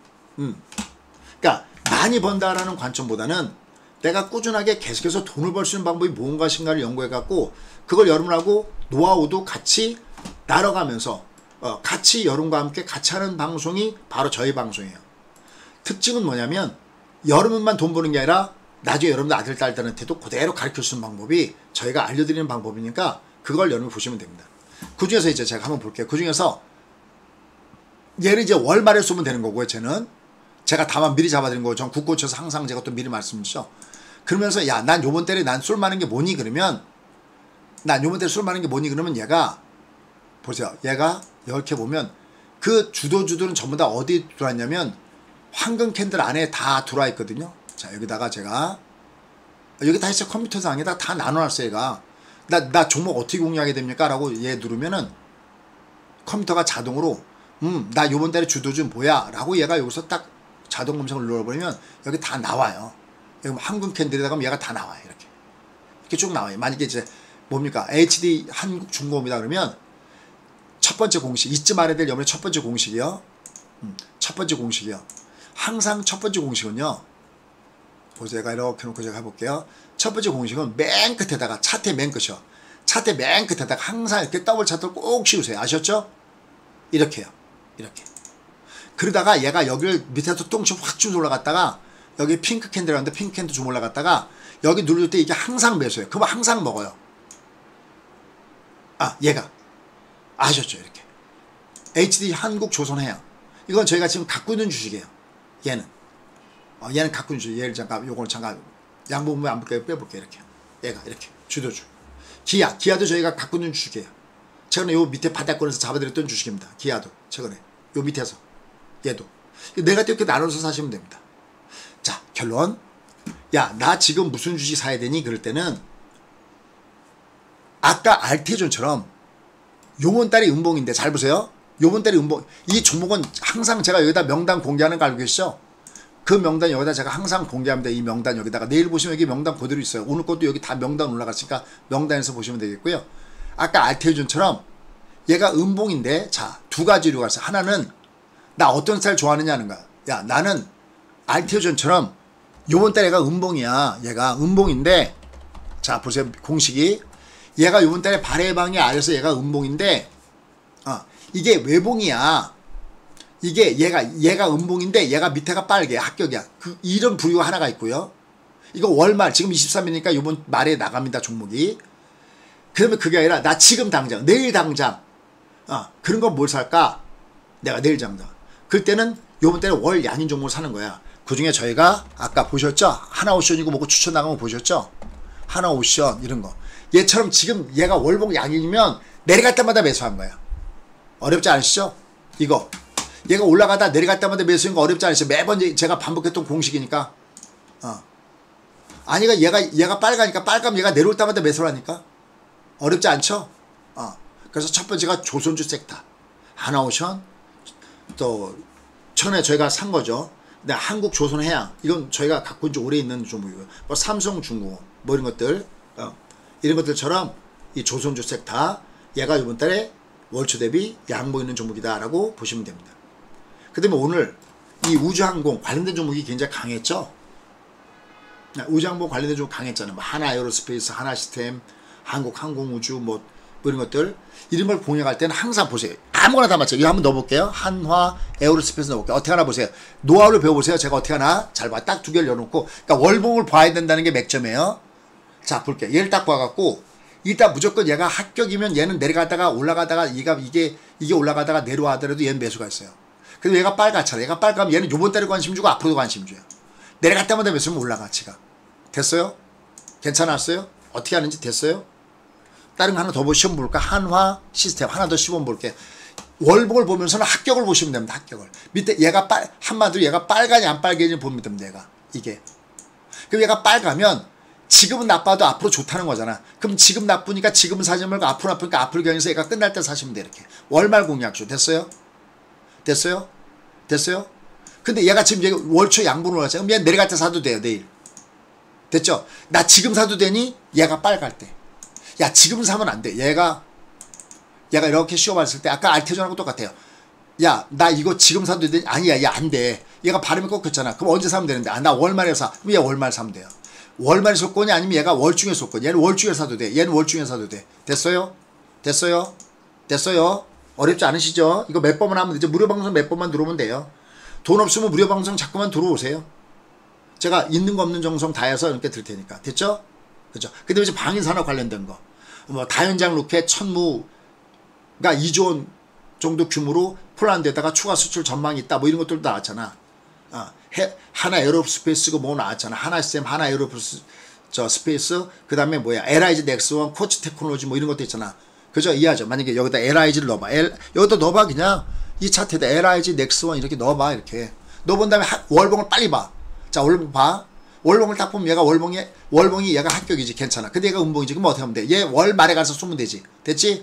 그러니까 많이 번다라는 관점보다는 내가 꾸준하게 계속해서 돈을 벌 수 있는 방법이 무엇인가를 연구해 갖고 그걸 여러분하고 노하우도 같이 나눠가면서 같이 여러분과 함께 같이 하는 방송이 바로 저희 방송이에요. 특징은 뭐냐면 여러분만 돈 버는 게 아니라 나중에 여러분들 아들 딸들한테도 그대로 가르쳐 주는 방법이 저희가 알려드리는 방법이니까 그걸 여러분이 보시면 됩니다. 그 중에서 이제 제가 한번 볼게요. 그 중에서 얘는 이제 월말에 쏘면 되는 거고요. 쟤는 제가 다만 미리 잡아드린 거. 전 국고쳐서 항상 제가 또 미리 말씀드리죠. 그러면서 야, 난 요번 달에 난 술 마는 게 뭐니? 그러면 난 요번 달에 술 마는 게 뭐니? 그러면 얘가 보세요. 얘가 이렇게 보면 그 주도주들은 전부 다 어디 들어왔냐면 황금 캔들 안에 다 들어와 있거든요. 자, 여기다가 제가 여기 다 있어요. 컴퓨터상에다 다 나눠놨어요. 얘가 나 종목 어떻게 공유하게 됩니까? 라고 얘 누르면은 컴퓨터가 자동으로 나 요번 달에 주도주 뭐야? 라고 얘가 여기서 딱 자동 검색을 눌러버리면 여기 다 나와요. 여기 황금 캔들에다가 얘가 다 나와요. 이렇게 쭉 나와요. 만약에 이제 뭡니까? HD 한국중공업이다 그러면 첫 번째 공식, 잊지 말아야 될 여러분의 첫 번째 공식이요. 첫 번째 공식이요. 항상 첫 번째 공식은요. 보세요. 제가 이렇게 놓고 제가 해볼게요. 첫 번째 공식은 맨 끝에다가 차트 맨 끝이요. 차트 맨 끝에다가 항상 이렇게 더블 차트를 꼭 씌우세요. 아셨죠? 이렇게요. 이렇게. 그러다가 얘가 여기를 밑에서 똥치 확 쭉 올라갔다가 여기 핑크 캔들이라는데 핑크 캔들 좀 올라갔다가 여기 누를 때 이게 항상 매수해요. 그러면 항상 먹어요. 아, 얘가. 아셨죠? 이렇게. HD 한국조선해양. 이건 저희가 지금 갖고 있는 주식이에요. 얘는. 얘는 갖고 있는 주식. 얘를 잠깐, 요걸 잠깐 양봉 안 볼게요. 빼볼게요. 이렇게. 얘가 이렇게. 주도주. 기아도 저희가 갖고 있는 주식이에요. 최근에 요 밑에 바닥권에서 잡아드렸던 주식입니다. 기아도. 최근에. 요 밑에서. 얘도. 내가 이렇게 나눠서 사시면 됩니다. 자, 결론. 야, 나 지금 무슨 주식 사야 되니? 그럴 때는 아까 알테존처럼 요번 달이 음봉인데 잘 보세요. 요번 달이 음봉. 이 종목은 항상 제가 여기다 명단 공개하는 거 알고 계시죠? 그 명단 여기다 제가 항상 공개합니다. 이 명단 여기다가. 내일 보시면 여기 명단 그대로 있어요. 오늘 것도 여기 다 명단 올라갔으니까 명단에서 보시면 되겠고요. 아까 알테존처럼 얘가 음봉인데 자, 두 가지로 갔어요. 하나는 나 어떤 스타일 좋아하느냐 하는 거야. 야, 나는 알테존처럼 요번 달에 얘가 음봉이야. 얘가 음봉인데 자, 보세요. 공식이 얘가 요번 달에 발해방이 아래서 얘가 음봉인데 이게 외봉이야. 이게 얘가 음봉인데 얘가 밑에가 빨개. 합격이야. 이런 부류가 하나가 있고요. 이거 월말 지금 23일이니까 요번 말에 나갑니다. 종목이. 그러면 그게 아니라 나 지금 당장 내일 당장 그런 건 뭘 살까? 내가 내일 당장. 그럴 때는 요번 달에 월 양인 종목을 사는 거야. 그 중에 저희가 아까 보셨죠? 하나오션이고 뭐고 추천 나가면 보셨죠? 하나오션 이런 거. 얘처럼 지금 얘가 월봉 양인이면 내려갈 때마다 매수한 거야. 어렵지 않으시죠? 이거. 얘가 올라가다 내려갈 때마다 매수한 거 어렵지 않으시죠? 매번 제가 반복했던 공식이니까. 아니가 얘가 빨가니까 빨가면 얘가 내려올 때마다 매수를 하니까. 어렵지 않죠? 그래서 첫 번째가 조선주 섹터. 하나오션. 또 전에 저희가 산 거죠. 근데 한국조선해양. 이건 저희가 갖고 있는 지 오래 있는 종목이고요. 뭐 삼성중공업 뭐 이런 것들. 이런 것들처럼 이 조선주 섹터 얘가 이번 달에 월초 대비 양보 있는 종목이다 라고 보시면 됩니다. 그 다음에 오늘 이 우주항공 관련된 종목이 굉장히 강했죠. 우주항공 관련된 종목 강했잖아요. 뭐 하나에어로스페이스, 하나시스템, 한국항공우주 뭐 이런 것들 이런 걸 공략할 때는 항상 보세요. 아무거나 다 맞춰요. 이거 한번 넣어볼게요. 한화 에어로스페이스 넣어볼게요. 어떻게 하나 보세요. 노하우를 배워보세요. 제가 어떻게 하나 잘 봐. 딱 두 개를 열어놓고 그러니까 월봉을 봐야 된다는 게 맥점이에요. 자, 볼게요. 얘를 딱 봐갖고 일단 무조건 얘가 합격이면 얘는 내려가다가 올라가다가 이게 올라가다가 내려가더라도 얘는 매수가 있어요. 그래서 얘가 빨갛잖아. 얘가 빨가면 얘는 요번 달에 관심 주고 앞으로도 관심 줘요. 내려갈 때마다 매수면 올라가 치가. 됐어요? 괜찮았어요? 어떻게 하는지 됐어요? 다른 거 하나 더 시험 볼까? 한화 시스템 하나 더 시험 볼게. 월봉을 보면서는 합격을 보시면 됩니다. 합격을. 밑에 얘가 한마디로 얘가 빨가냐 안 빨개냐 보면 됩니다. 얘가 이게. 그럼 얘가 빨가면 지금은 나빠도 앞으로 좋다는 거잖아. 그럼 지금 나쁘니까 지금은 사지 말고 앞으로 나쁘니까 앞으로 경해서 얘가 끝날 때 사시면 돼. 이렇게. 월말 공략주. 됐어요? 됐어요? 됐어요? 근데 얘가 지금 월초 양분을 하잖아. 그럼 얘 내려갈 때 사도 돼요. 내일. 됐죠? 나 지금 사도 되니? 얘가 빨갈 때. 야, 지금 사면 안 돼. 얘가 이렇게 씌워봤을 때 아까 알테존하고 똑같아요. 야, 나 이거 지금 사도 되니? 아니야, 얘 안 돼. 얘가 발음이 꺾였잖아. 그럼 언제 사면 되는데? 나 월말에 사. 그럼 얘 월말 사면 돼요. 월말에 쏠 거냐 아니면 얘가 월중에 쏠 거냐. 얘는 월중에 사도 돼. 얘는 월중에 사도 돼. 됐어요? 됐어요? 됐어요? 어렵지 않으시죠? 이거 몇 번만 하면 되죠. 무료 방송 몇 번만 들어오면 돼요. 돈 없으면 무료 방송 자꾸만 들어오세요. 제가 있는 거 없는 정성 다 해서 이렇게 들 테니까. 됐죠? 그죠? 근데 이제 방위산업 관련된 거. 뭐 다연장 로켓 천무가 2조 원 정도 규모로 폴란드에다가 추가 수출 전망이 있다. 뭐 이런 것들도 나왔잖아. 하나 에어로스페이스고 뭐 나왔잖아. 하나시스템, 하나 에어로스페이스, 그 다음에 뭐야, LIG 넥스원, 코치 테크놀로지 뭐 이런 것도 있잖아. 그죠? 이해하죠? 만약에 여기다 LIG를 넣어봐. 여기다 넣어봐. 그냥 이 차트에다 LIG 넥스원 이렇게 넣어봐. 이렇게 넣어본 다음에 월봉을 빨리 봐. 자, 월봉 봐. 월봉을 딱 보면 얘가 월봉이 얘가 합격이지. 괜찮아. 근데 얘가 음봉이지. 그럼 어떻게 하면 돼? 얘 월 말에 가서 쏘면 되지. 됐지?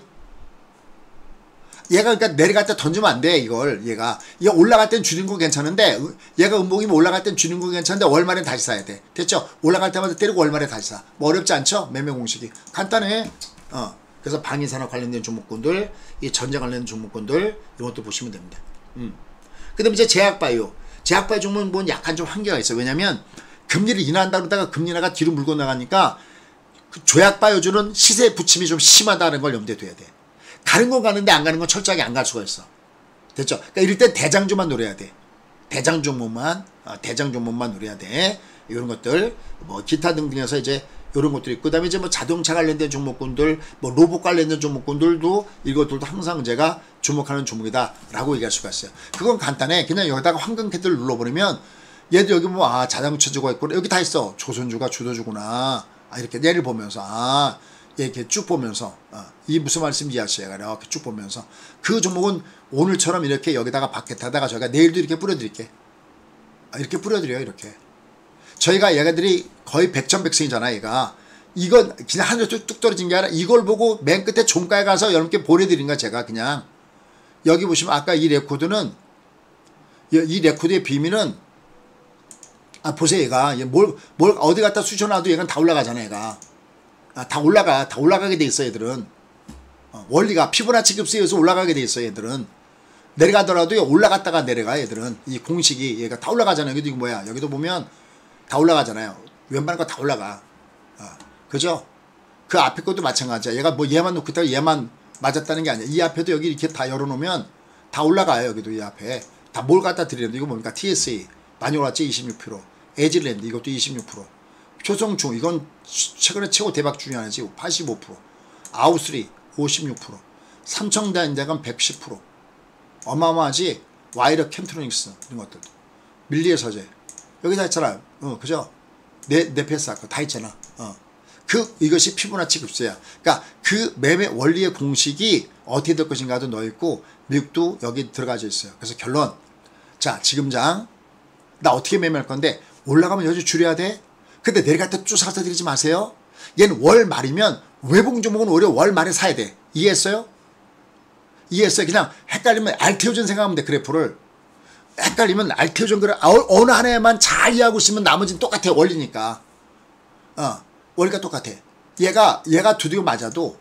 얘가 그러니까 내려갈 때 던지면 안 돼. 이걸 얘가 올라갈 땐 줄인 거 괜찮은데, 얘가 음봉이면 올라갈 땐 줄인 거 괜찮은데 월말엔 다시 사야 돼. 됐죠? 올라갈 때마다 때리고 월말에 다시 사. 뭐 어렵지 않죠? 매매 공식이 간단해. 그래서 방위산업 관련된 종목군들, 이 전자 관련된 종목군들, 이것도 보시면 됩니다. 그 다음에 이제 제약바이오 종목은 뭐 약간 좀 한계가 있어요. 왜냐면 금리를 인하한다 그러다가 금리 인하가 뒤로 물고 나가니까 그 조약바이오주는 시세 부침이 좀 심하다는 걸 염두에 둬야 돼. 가는 건 가는데 안 가는 건 철저하게 안 갈 수가 있어. 됐죠? 그러니까 이럴 때 대장주만 노려야 돼. 대장 종목만 노려야 돼. 이런 것들, 뭐 기타 등등해서 이제 이런 것들이 있고, 그다음에 이제 뭐 자동차 관련된 종목군들, 뭐 로봇 관련된 종목군들도 이것들도 항상 제가 주목하는 종목이다라고 얘기할 수가 있어요. 그건 간단해. 그냥 여기다가 황금 캐드를 눌러버리면 얘도 여기 뭐 자동차주가 있고 여기 다 있어. 조선주가 주도주구나. 이렇게 얘를 보면서 이렇게 쭉 보면서 이 무슨 말씀인지 이해하시죠? 이렇게 쭉 보면서 그 종목은 오늘처럼 이렇게 여기다가 바켓하다가 저희가 내일도 이렇게 뿌려드릴게. 이렇게 뿌려드려요. 이렇게. 저희가 얘가들이 거의 백전백승이잖아. 얘가 이건 그냥 하늘에 뚝뚝 떨어진 게 아니라 이걸 보고 맨 끝에 종가에 가서 여러분께 보내드린 거야. 제가 그냥 여기 보시면 아까 이 레코드는 이 레코드의 비밀은 보세요. 얘가 뭘 어디 갖다 쑤셔놔도 얘가 다 올라가잖아. 얘가 다 올라가게 돼 있어. 얘들은 원리가 피보나치 급수에 의해서 올라가게 돼 있어. 얘들은 내려가더라도 올라갔다가 내려가. 얘들은 이 공식이 얘가 다 올라가잖아. 여기도 이거 뭐야, 여기도 보면 다 올라가잖아요. 웬만한 거 다 올라가. 그죠? 그 앞에 것도 마찬가지야. 얘가 뭐 얘만 놓고 있다가 얘만 맞았다는 게 아니야. 이 앞에도 여기 이렇게 다 열어놓으면 다 올라가요. 여기도 이 앞에 다 뭘 갖다 드리는데 이거 뭡니까? TSE 많이 올랐지. 26%. 에지랜드 이것도 26%. 표성중 이건 최근에 최고 대박 중에 하나지. 85%. 아우스리 56%. 삼성대인대건 110%. 어마어마하지. 와이러 캠트로닉스 이런 것들. 밀리의 서재 여기 다 있잖아. 그죠? 네페스 아까 다 있잖아. 이것이 피보나치 급수야. 그러니까 그 매매 원리의 공식이 어떻게 될 것인가도 넣어 있고 미국도 여기 들어가져 있어요. 그래서 결론. 자, 지금장 나 어떻게 매매할 건데 올라가면 여기 줄여야 돼. 근데 내려갈 때 쭉 사서 드리지 마세요. 얘는 월 말이면 외봉 종목은 오히려 월 말에 사야 돼. 이해했어요? 그냥 헷갈리면 알테오전 생각하면 돼. 그래프를 헷갈리면 알테오전 그래 어느 하나에만 잘 이해하고 있으면 나머지는 똑같아. 원리니까. 원리가 똑같아. 얘가 두드려 맞아도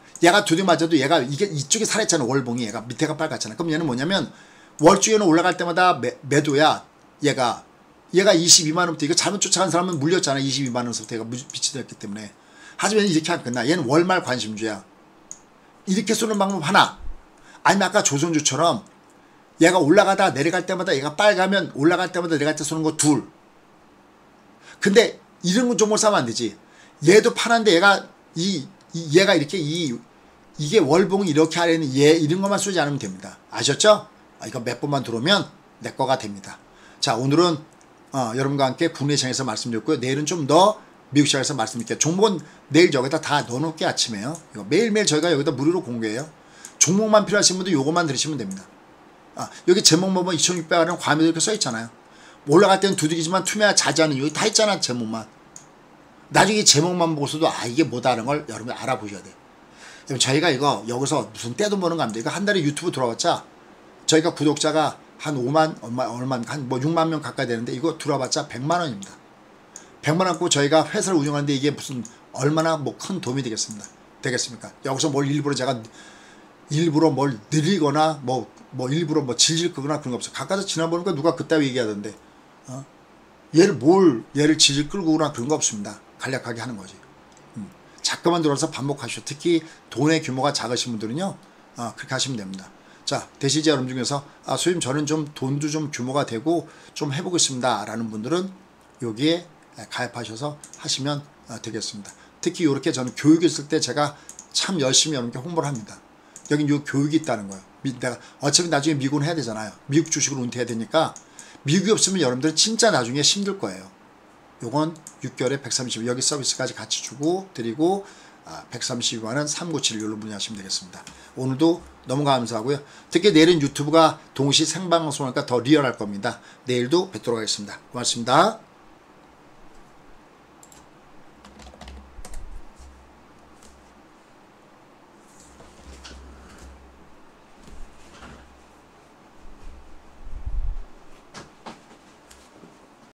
얘가 이게 이쪽에 살았잖아. 월봉이 얘가 밑에가 빨갛잖아. 그럼 얘는 뭐냐면 월주에는 올라갈 때마다 매도야. 얘가 22만원부터 이거 잘못 쫓아간 사람은 물렸잖아. 22만원부터 얘가 빛이 됐기 때문에. 하지만 이렇게 안 끝나. 얘는 월말 관심주야. 이렇게 쏘는 방법 하나. 아니면 아까 조선주처럼 얘가 올라가다 내려갈 때마다 얘가 빨가면 올라갈 때마다 내려갈 때 쏘는 거 둘. 근데 이런 종목을 사면 안 되지. 얘도 파는데 얘가 이렇게 이게 월봉이 이렇게 하려는 얘 이런 것만 쏘지 않으면 됩니다. 아셨죠? 이거 몇 번만 들어오면 내 거가 됩니다. 자, 오늘은 여러분과 함께 국내 시장에서 말씀드렸고요. 내일은 좀 더 미국 시장에서 말씀드릴게요. 종목은 내일 여기다 다 넣어놓을게. 아침에요. 이거 매일매일 저희가 여기다 무료로 공개해요. 종목만 필요하신 분들 요것만 들으시면 됩니다. 여기 제목 보면 2600원은 과매도 이렇게 써있잖아요. 올라갈 때는 두들기지만 투매와 자제하는 여기 다 있잖아. 제목만. 나중에 제목만 보고서도 이게 뭐다라는 걸 여러분이 알아보셔야 돼요. 저희가 이거 여기서 무슨 떼도 보는 거 안 돼. 이거 한 달에 유튜브 들어봤자 저희가 구독자가 한 5만 얼마 한 뭐 6만 명 가까이 되는데 이거 들어봤자 100만 원입니다. 100만 원 갖고 저희가 회사를 운영하는데 이게 무슨 얼마나 뭐 큰 도움이 되겠습니까? 여기서 뭘 일부러 뭘 늘리거나 뭐 일부러 뭐 질질 끄거나 그런 거 없어. 가까이서 지나보니까 누가 그따위 얘기하던데 얘를 질질 끌고나 그런 거 없습니다. 간략하게 하는 거지. 자꾸만 들어서 반복하시오. 특히 돈의 규모가 작으신 분들은요 그렇게 하시면 됩니다. 자, 대시자 여러분 중에서 선생님 저는 좀 돈도 좀 규모가 되고 좀 해보고 있습니다 라는 분들은 여기에 가입하셔서 하시면 되겠습니다. 특히 이렇게 저는 교육 있을 때 제가 참 열심히 여러분께 홍보를 합니다. 여긴 요 교육이 있다는 거예요. 내가 어차피 나중에 미국은 해야 되잖아요. 미국 주식을 은퇴해야 되니까 미국이 없으면 여러분들 진짜 나중에 힘들 거예요. 요건 6개월에 130 여기 서비스까지 같이 주고 드리고 132만원 3971로 문의하시면 되겠습니다. 오늘도 너무 감사하고요. 특히 내일은 유튜브가 동시 생방송하니까 더 리얼할 겁니다. 내일도 뵙도록 하겠습니다. 고맙습니다.